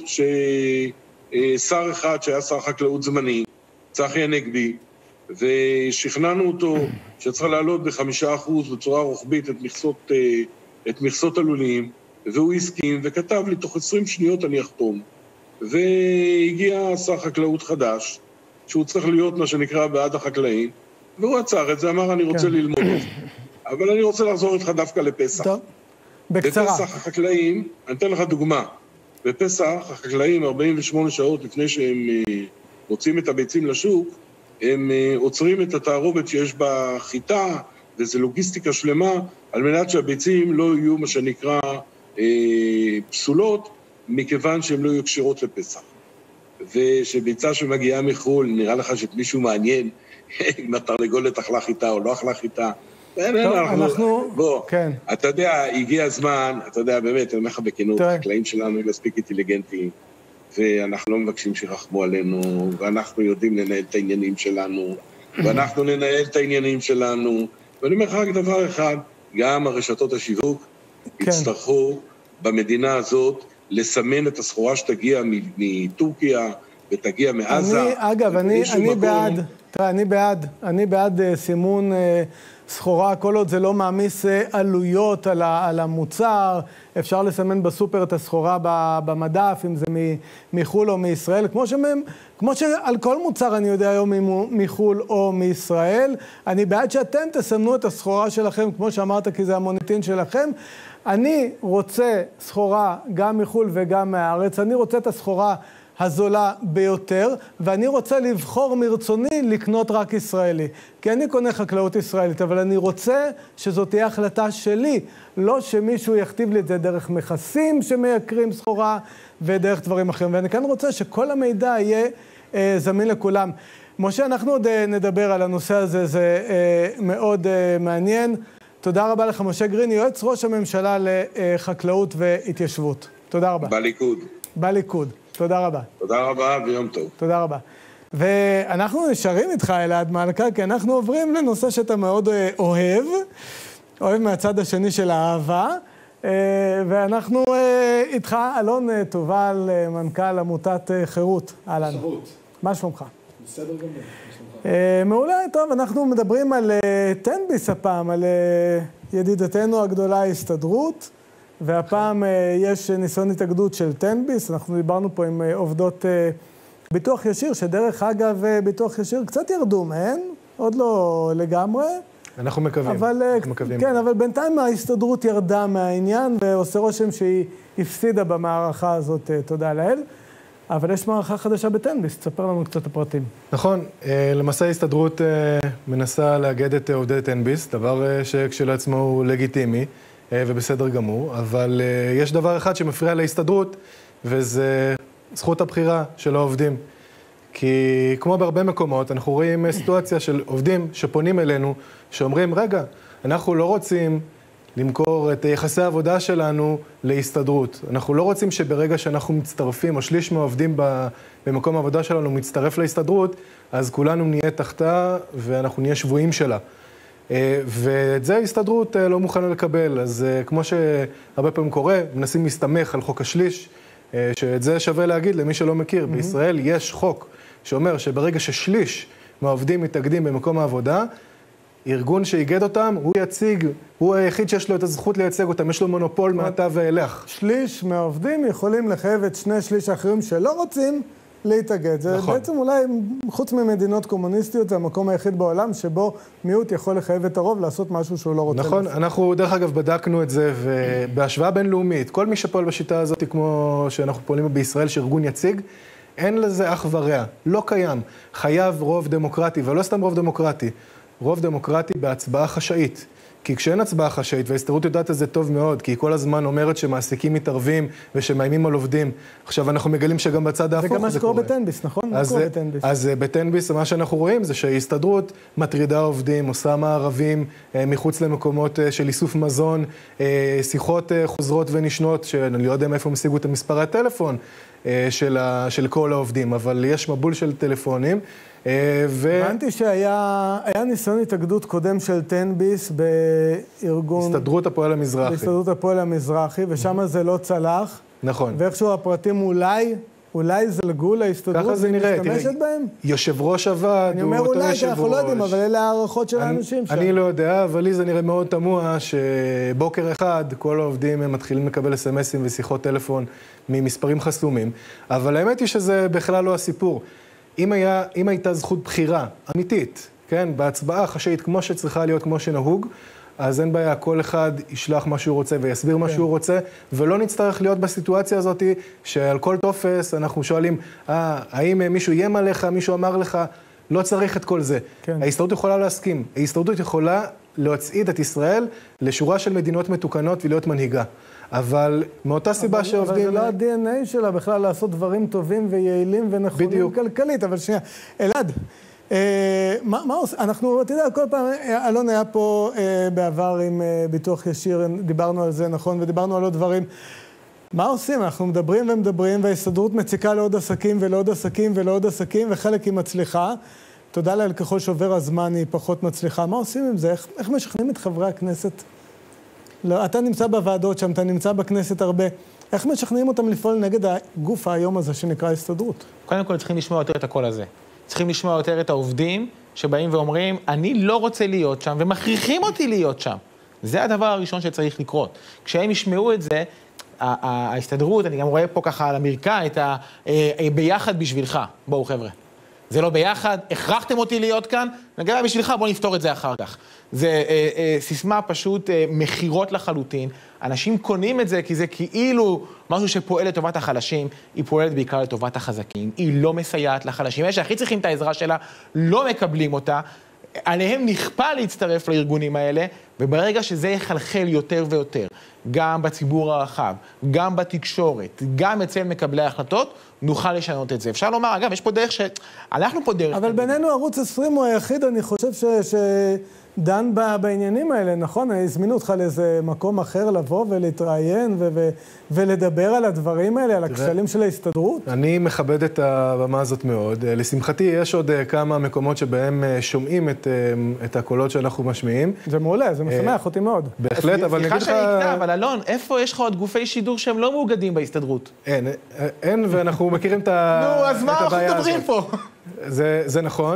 ששר אחד שהיה שר חקלאות זמני, צחי הנגבי, ושכנענו אותו שצריך לעלות בחמישה אחוז בצורה רוחבית את מכסות, את מכסות הלולים, והוא הסכים וכתב לי, תוך עשרים שניות אני אחתום. והגיע שר חקלאות חדש, שהוא צריך להיות מה שנקרא בעד החקלאים, והוא עצר את זה, אמר אני רוצה ללמוד את זה. אבל אני רוצה לחזור איתך דווקא לפסח. טוב, בקצרה. בפסח החקלאים, אני אתן לך דוגמה, בפסח החקלאים ארבעים ושמונה שעות לפני שהם מוצאים את הביצים לשוק, הם עוצרים את התערובת שיש בה חיטה, וזו לוגיסטיקה שלמה, על מנת שהביצים לא יהיו מה שנקרא אה, פסולות, מכיוון שהן לא יהיו קשירות לפסח. ושביצה שמגיעה מחול, נראה לך שאת מישהו מעניין אם התרנגולת אכלה חיטה או לא אכלה חיטה. טוב, אנחנו... בוא, כן. אתה יודע, הגיע הזמן, אתה יודע, באמת, אני אומר לך בכנות, החקלאים שלנו הם מספיק אינטליגנטיים, ואנחנו לא מבקשים שירחמו עלינו, ואנחנו יודעים לנהל את העניינים שלנו, ואנחנו ננהל את העניינים שלנו, ואני אומר לך רק דבר אחד, גם הרשתות השיווק כן. יצטרכו במדינה הזאת לסמן את הסחורה שתגיע מטורקיה ותגיע מעזה. אני, אגב, אני, אני מקום... בעד, תראה, אני בעד, אני בעד uh, סימון uh, סחורה, כל עוד זה לא מעמיס uh, עלויות על, ה, על המוצר, אפשר לסמן בסופר את הסחורה במדף, אם זה מחול או מישראל, כמו, שמהם, כמו שעל כל מוצר אני יודע היום אם הוא מחול או מישראל, אני בעד שאתם תסמנו את הסחורה שלכם, כמו שאמרת, כי זה המוניטין שלכם, אני רוצה סחורה גם מחול וגם מהארץ, אני רוצה את הסחורה הזולה ביותר, ואני רוצה לבחור מרצוני לקנות רק ישראלי. כי אני קונה חקלאות ישראלית, אבל אני רוצה שזאת תהיה החלטה שלי, לא שמישהו יכתיב לי את זה דרך מכסים שמייקרים סחורה ודרך דברים אחרים. ואני כאן רוצה שכל המידע יהיה אה, זמין לכולם. משה, אנחנו עוד אה, נדבר על הנושא הזה, זה אה, מאוד אה, מעניין. תודה רבה לך, משה גרין, יועץ ראש הממשלה לחקלאות והתיישבות. תודה רבה. בליכוד. בליכוד. תודה רבה. תודה רבה ויום טוב. תודה רבה. ואנחנו נשארים איתך, אלעד מלכה, כי אנחנו עוברים לנושא שאתה מאוד אוהב, אוהב מהצד השני של האהבה, ואנחנו איתך, אלון תובל, מנכ"ל עמותת חירות. אהלן. חירות. מה שלומך? בסדר גמור. מעולה, טוב, אנחנו מדברים על תן-ביס הפעם, על ידידתנו הגדולה ההסתדרות, והפעם יש ניסיון התאגדות של תן-ביס, אנחנו דיברנו פה עם עובדות ביטוח ישיר, שדרך אגב ביטוח ישיר קצת ירדו מהן, עוד לא לגמרי. אנחנו מקווים. אבל, אנחנו מקווים. כן, אבל בינתיים ההסתדרות ירדה מהעניין, ועושה רושם שהיא הפסידה במערכה הזאת, תודה לאל. אבל יש מערכה חדשה בתן-ביס, תספר לנו קצת הפרטים. נכון, למעשה ההסתדרות מנסה לאגד את עובדי תן-ביס, דבר שכשלעצמו הוא לגיטימי ובסדר גמור, אבל יש דבר אחד שמפריע להסתדרות, וזה זכות הבחירה של העובדים. כי כמו בהרבה מקומות, אנחנו רואים סיטואציה של עובדים שפונים אלינו, שאומרים, רגע, אנחנו לא רוצים למכור את יחסי העבודה שלנו להסתדרות. אנחנו לא רוצים שברגע שאנחנו מצטרפים, או שליש מהעובדים במקום העבודה שלנו מצטרף להסתדרות, אז כולנו נהיה תחתה ואנחנו נהיה שבויים שלה. ואת זה ההסתדרות לא מוכנה לקבל. אז כמו שהרבה פעמים קורה, מנסים להסתמך על חוק השליש, שאת זה שווה להגיד למי שלא מכיר. Mm-hmm. בישראל יש חוק שאומר שברגע ששליש מהעובדים מתאגדים במקום העבודה, ארגון שיגד אותם, הוא יציג, הוא היחיד שיש לו את הזכות לייצג אותם, יש לו מונופול מעתה ואילך. שליש מהעובדים יכולים לחייב את שני שליש האחרים שלא רוצים להתאגד. זה נכון. בעצם אולי, חוץ ממדינות קומוניסטיות, זה המקום היחיד בעולם שבו מיעוט יכול לחייב את הרוב לעשות משהו שהוא לא רוצה. נכון, לעשות. אנחנו דרך אגב בדקנו את זה, ובהשוואה בינלאומית, כל מי שפועל בשיטה הזאת, כמו שאנחנו פועלים בישראל, שארגון יציג, אין לזה אח ורע, לא קיים. חייב רוב דמוקרטי, ולא סתם רוב דמוקרטי. רוב דמוקרטי בהצבעה חשאית. כי כשאין הצבעה חשאית, וההסתדרות יודעת את זה טוב מאוד, כי היא כל הזמן אומרת שמעסיקים מתערבים ושמאיימים על עובדים. עכשיו אנחנו מגלים שגם בצד ההפוך זה קורה. זה גם מה שקורה בטנביס, נכון? אז, אז בטנביס, מה שאנחנו רואים זה שההסתדרות מטרידה עובדים, עושה מערבים מחוץ למקומות של איסוף מזון, שיחות חוזרות ונשנות, שאני לא יודע מאיפה הם השיגו את המספר הטלפון של, ה, של כל העובדים, אבל יש מבול של טלפונים. הבנתי שהיה ניסיון התאגדות קודם של טנביס בארגון... הסתדרות הפועל המזרחי. בהסתדרות הפועל המזרחי, ושם זה לא צלח. נכון. ואיכשהו הפרטים אולי, אולי זלגו להסתדרות. ככה זה נראה, משתמשת בהם? יושב ראש הוועד, אני אומר אולי, כי אנחנו לא יודעים, אבל אלה הערכות של האנשים שם. אני לא יודע, אבל לי זה נראה מאוד תמוה שבוקר אחד כל העובדים מתחילים לקבל אס-אמסים ושיחות טלפון ממספרים חסומים, אבל האמת היא שזה בכלל לא הסיפור. אם היה, אם הייתה זכות בחירה אמיתית, כן, בהצבעה חשאית כמו שצריכה להיות, כמו שנהוג, אז אין בעיה, כל אחד ישלח מה שהוא רוצה ויסביר מה שהוא רוצה, ולא נצטרך להיות בסיטואציה הזאת שעל כל טופס אנחנו שואלים, אה, האם מישהו יים עליך, מישהו אמר לך, לא צריך את כל זה. כן. ההסתדרות יכולה להסכים, ההסתדרות יכולה להצעיד את ישראל לשורה של מדינות מתוקנות ולהיות מנהיגה. אבל מאותה סיבה אבל, שעובדים... אבל זה לא ה-די אן איי שלה בכלל לעשות דברים טובים ויעילים ונכונים בדיוק. כלכלית, אבל שנייה, אלעד, אה, מה, מה עושה? אנחנו, אתה יודע, כל פעם, אלון היה פה אה, בעבר עם אה, ביטוח ישיר, דיברנו על זה, נכון, ודיברנו על עוד דברים. מה עושים? אנחנו מדברים ומדברים, וההסתדרות מציקה לעוד עסקים ולעוד עסקים ולעוד עסקים, וחלק היא מצליחה. תודה לה, ככל שעובר הזמן היא פחות מצליחה. מה עושים עם זה? איך, איך משכנעים את חברי הכנסת? לא, אתה נמצא בוועדות שם, אתה נמצא בכנסת הרבה. איך משכנעים אותם לפעול נגד הגוף היום הזה שנקרא הסתדרות? קודם כל צריכים לשמוע יותר את הקול הזה. צריכים לשמוע יותר את העובדים שבאים ואומרים, אני לא רוצה להיות שם, ומכריחים אותי להיות שם. זה הדבר הראשון שצריך לקרות. כשהם ישמעו את זה, ההסתדרות, אני גם רואה פה ככה על המרקע, את ה... ביחד בשבילך. בואו חבר'ה. זה לא ביחד, הכרחתם אותי להיות כאן, נגדה בשבילך, בואו נפתור את זה אחר כך. זה אה, אה, סיסמה פשוט אה, מחירות לחלוטין, אנשים קונים את זה כי זה כאילו משהו שפועל לטובת החלשים, היא פועלת בעיקר לטובת החזקים, היא לא מסייעת לחלשים, אלה שהכי צריכים את העזרה שלה, לא מקבלים אותה, עליהם נכפה להצטרף לארגונים האלה, וברגע שזה יחלחל יותר ויותר, גם בציבור הרחב, גם בתקשורת, גם אצל מקבלי ההחלטות, נוכל לשנות את זה. אפשר לומר, אגב, יש פה דרך ש... הלכנו פה דרך... אבל בינינו ערוץ עשרים הוא היחיד, אני חושב ש... ש... דן בעניינים האלה, נכון? הזמינו אותך לאיזה מקום אחר לבוא ולהתראיין ו- ו- ולדבר על הדברים האלה, על הכשלים של ההסתדרות? אני מכבד את הבמה הזאת מאוד. לשמחתי, יש עוד כמה מקומות שבהם שומעים את, את הקולות שאנחנו משמיעים. זה מעולה, זה משמח אותי מאוד. בהחלט, אבל נגיד לך... סליחה שאני אקטע, אבל אלון, איפה יש לך עוד גופי שידור שהם לא מאוגדים בהסתדרות? אין, אין, ואנחנו מכירים את הבעיה הזאת. נו, אז מה אנחנו מדברים פה? זה, זה נכון.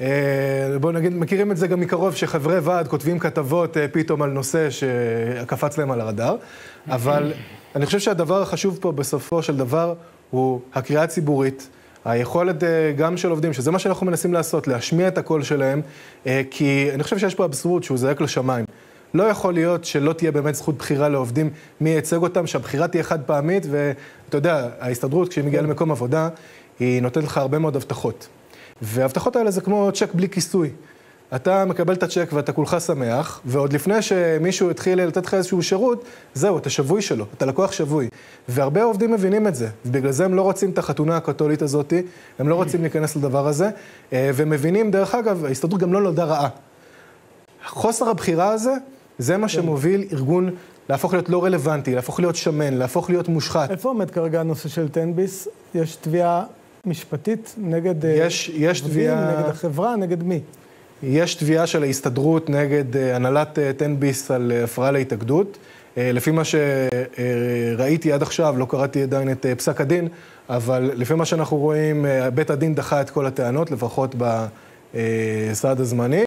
בואו נגיד, מכירים את זה גם מקרוב, שחברי ועד כותבים כתבות פתאום על נושא שקפץ להם על הרדאר, אבל אני חושב שהדבר החשוב פה בסופו של דבר הוא הקריאה הציבורית, היכולת גם של עובדים, שזה מה שאנחנו מנסים לעשות, להשמיע את הקול שלהם, כי אני חושב שיש פה אבסורד שהוא זועק לשמיים. לא יכול להיות שלא תהיה באמת זכות בחירה לעובדים מי ייצג אותם, שהבחירה תהיה חד פעמית, ואתה יודע, ההסתדרות כשהיא מגיעה למקום עבודה, היא נותנת לך הרבה מאוד הבטחות. וההבטחות האלה זה כמו צ'ק בלי כיסוי. אתה מקבל את הצ'ק ואתה כולך שמח, ועוד לפני שמישהו התחיל לתת לך איזשהו שירות, זהו, אתה שבוי שלו, אתה לקוח שבוי. והרבה עובדים מבינים את זה, ובגלל זה הם לא רוצים את החתונה הקתולית הזאת, הם לא רוצים להיכנס לדבר הזה, ומבינים, דרך אגב, ההסתדרות גם לא נולדה רעה. חוסר הבחירה הזה, זה מה שמוביל ארגון להפוך להיות לא רלוונטי, להפוך להיות שמן, להפוך להיות מושחת. איפה עומד כרגע הנושא של טנביס? יש תביעה משפטית נגד יש, יש תביעה, נגד החברה, נגד מי? יש תביעה של ההסתדרות נגד הנהלת טנביס על הפרעה להתאגדות. לפי מה שראיתי עד עכשיו, לא קראתי עדיין את פסק הדין, אבל לפי מה שאנחנו רואים, בית הדין דחה את כל הטענות, לפחות בסעד הזמני.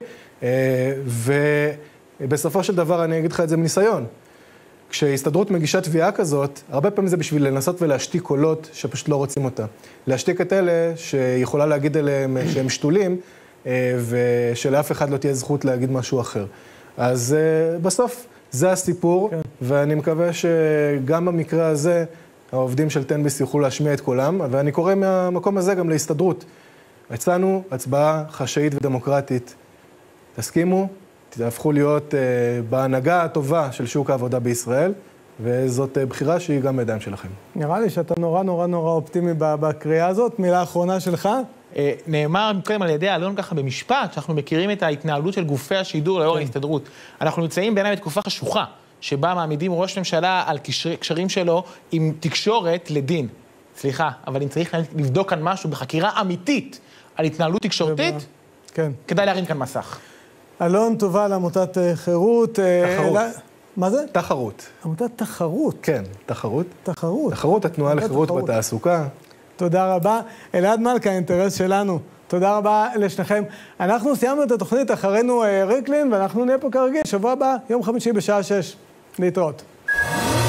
ובסופו של דבר אני אגיד לך את זה מניסיון. כשהסתדרות מגישה תביעה כזאת, הרבה פעמים זה בשביל לנסות ולהשתיק קולות שפשוט לא רוצים אותה. להשתיק את אלה שיכולה להגיד אליהם שהם שתולים, ושלאף אחד לא תהיה זכות להגיד משהו אחר. אז בסוף זה הסיפור, כן. ואני מקווה שגם במקרה הזה, העובדים של טנביס יוכלו להשמיע את קולם, ואני קורא מהמקום הזה גם להסתדרות. הצענו הצבעה חשאית ודמוקרטית. תסכימו, תהפכו להיות בהנהגה הטובה של שוק העבודה בישראל, וזאת בחירה שהיא גם בידיים שלכם. נראה לי שאתה נורא נורא נורא אופטימי בקריאה הזאת. מילה אחרונה שלך? נאמר קודם על ידי אלון ככה במשפט, שאנחנו מכירים את ההתנהלות של גופי השידור לאור ההסתדרות. אנחנו נמצאים בעיניי בתקופה חשוכה, שבה מעמידים ראש ממשלה על קשרים שלו עם תקשורת לדין. סליחה, אבל אם צריך לבדוק כאן משהו בחקירה אמיתית על התנהלות תקשורתית, כן. כדאי להרים כאן מסך. אלון טובה לעמותת חירות. תחרות. מה זה? תחרות. עמותת תחרות. כן, תחרות. תחרות. תחרות, התנועה לחירות בתעסוקה. תודה רבה. אלעד מלכה, האינטרס שלנו. תודה רבה לשניכם. אנחנו סיימנו את התוכנית, אחרינו ריקלין, ואנחנו נהיה פה כרגיל, שבוע הבא, יום חמישי בשעה שש. להתראות.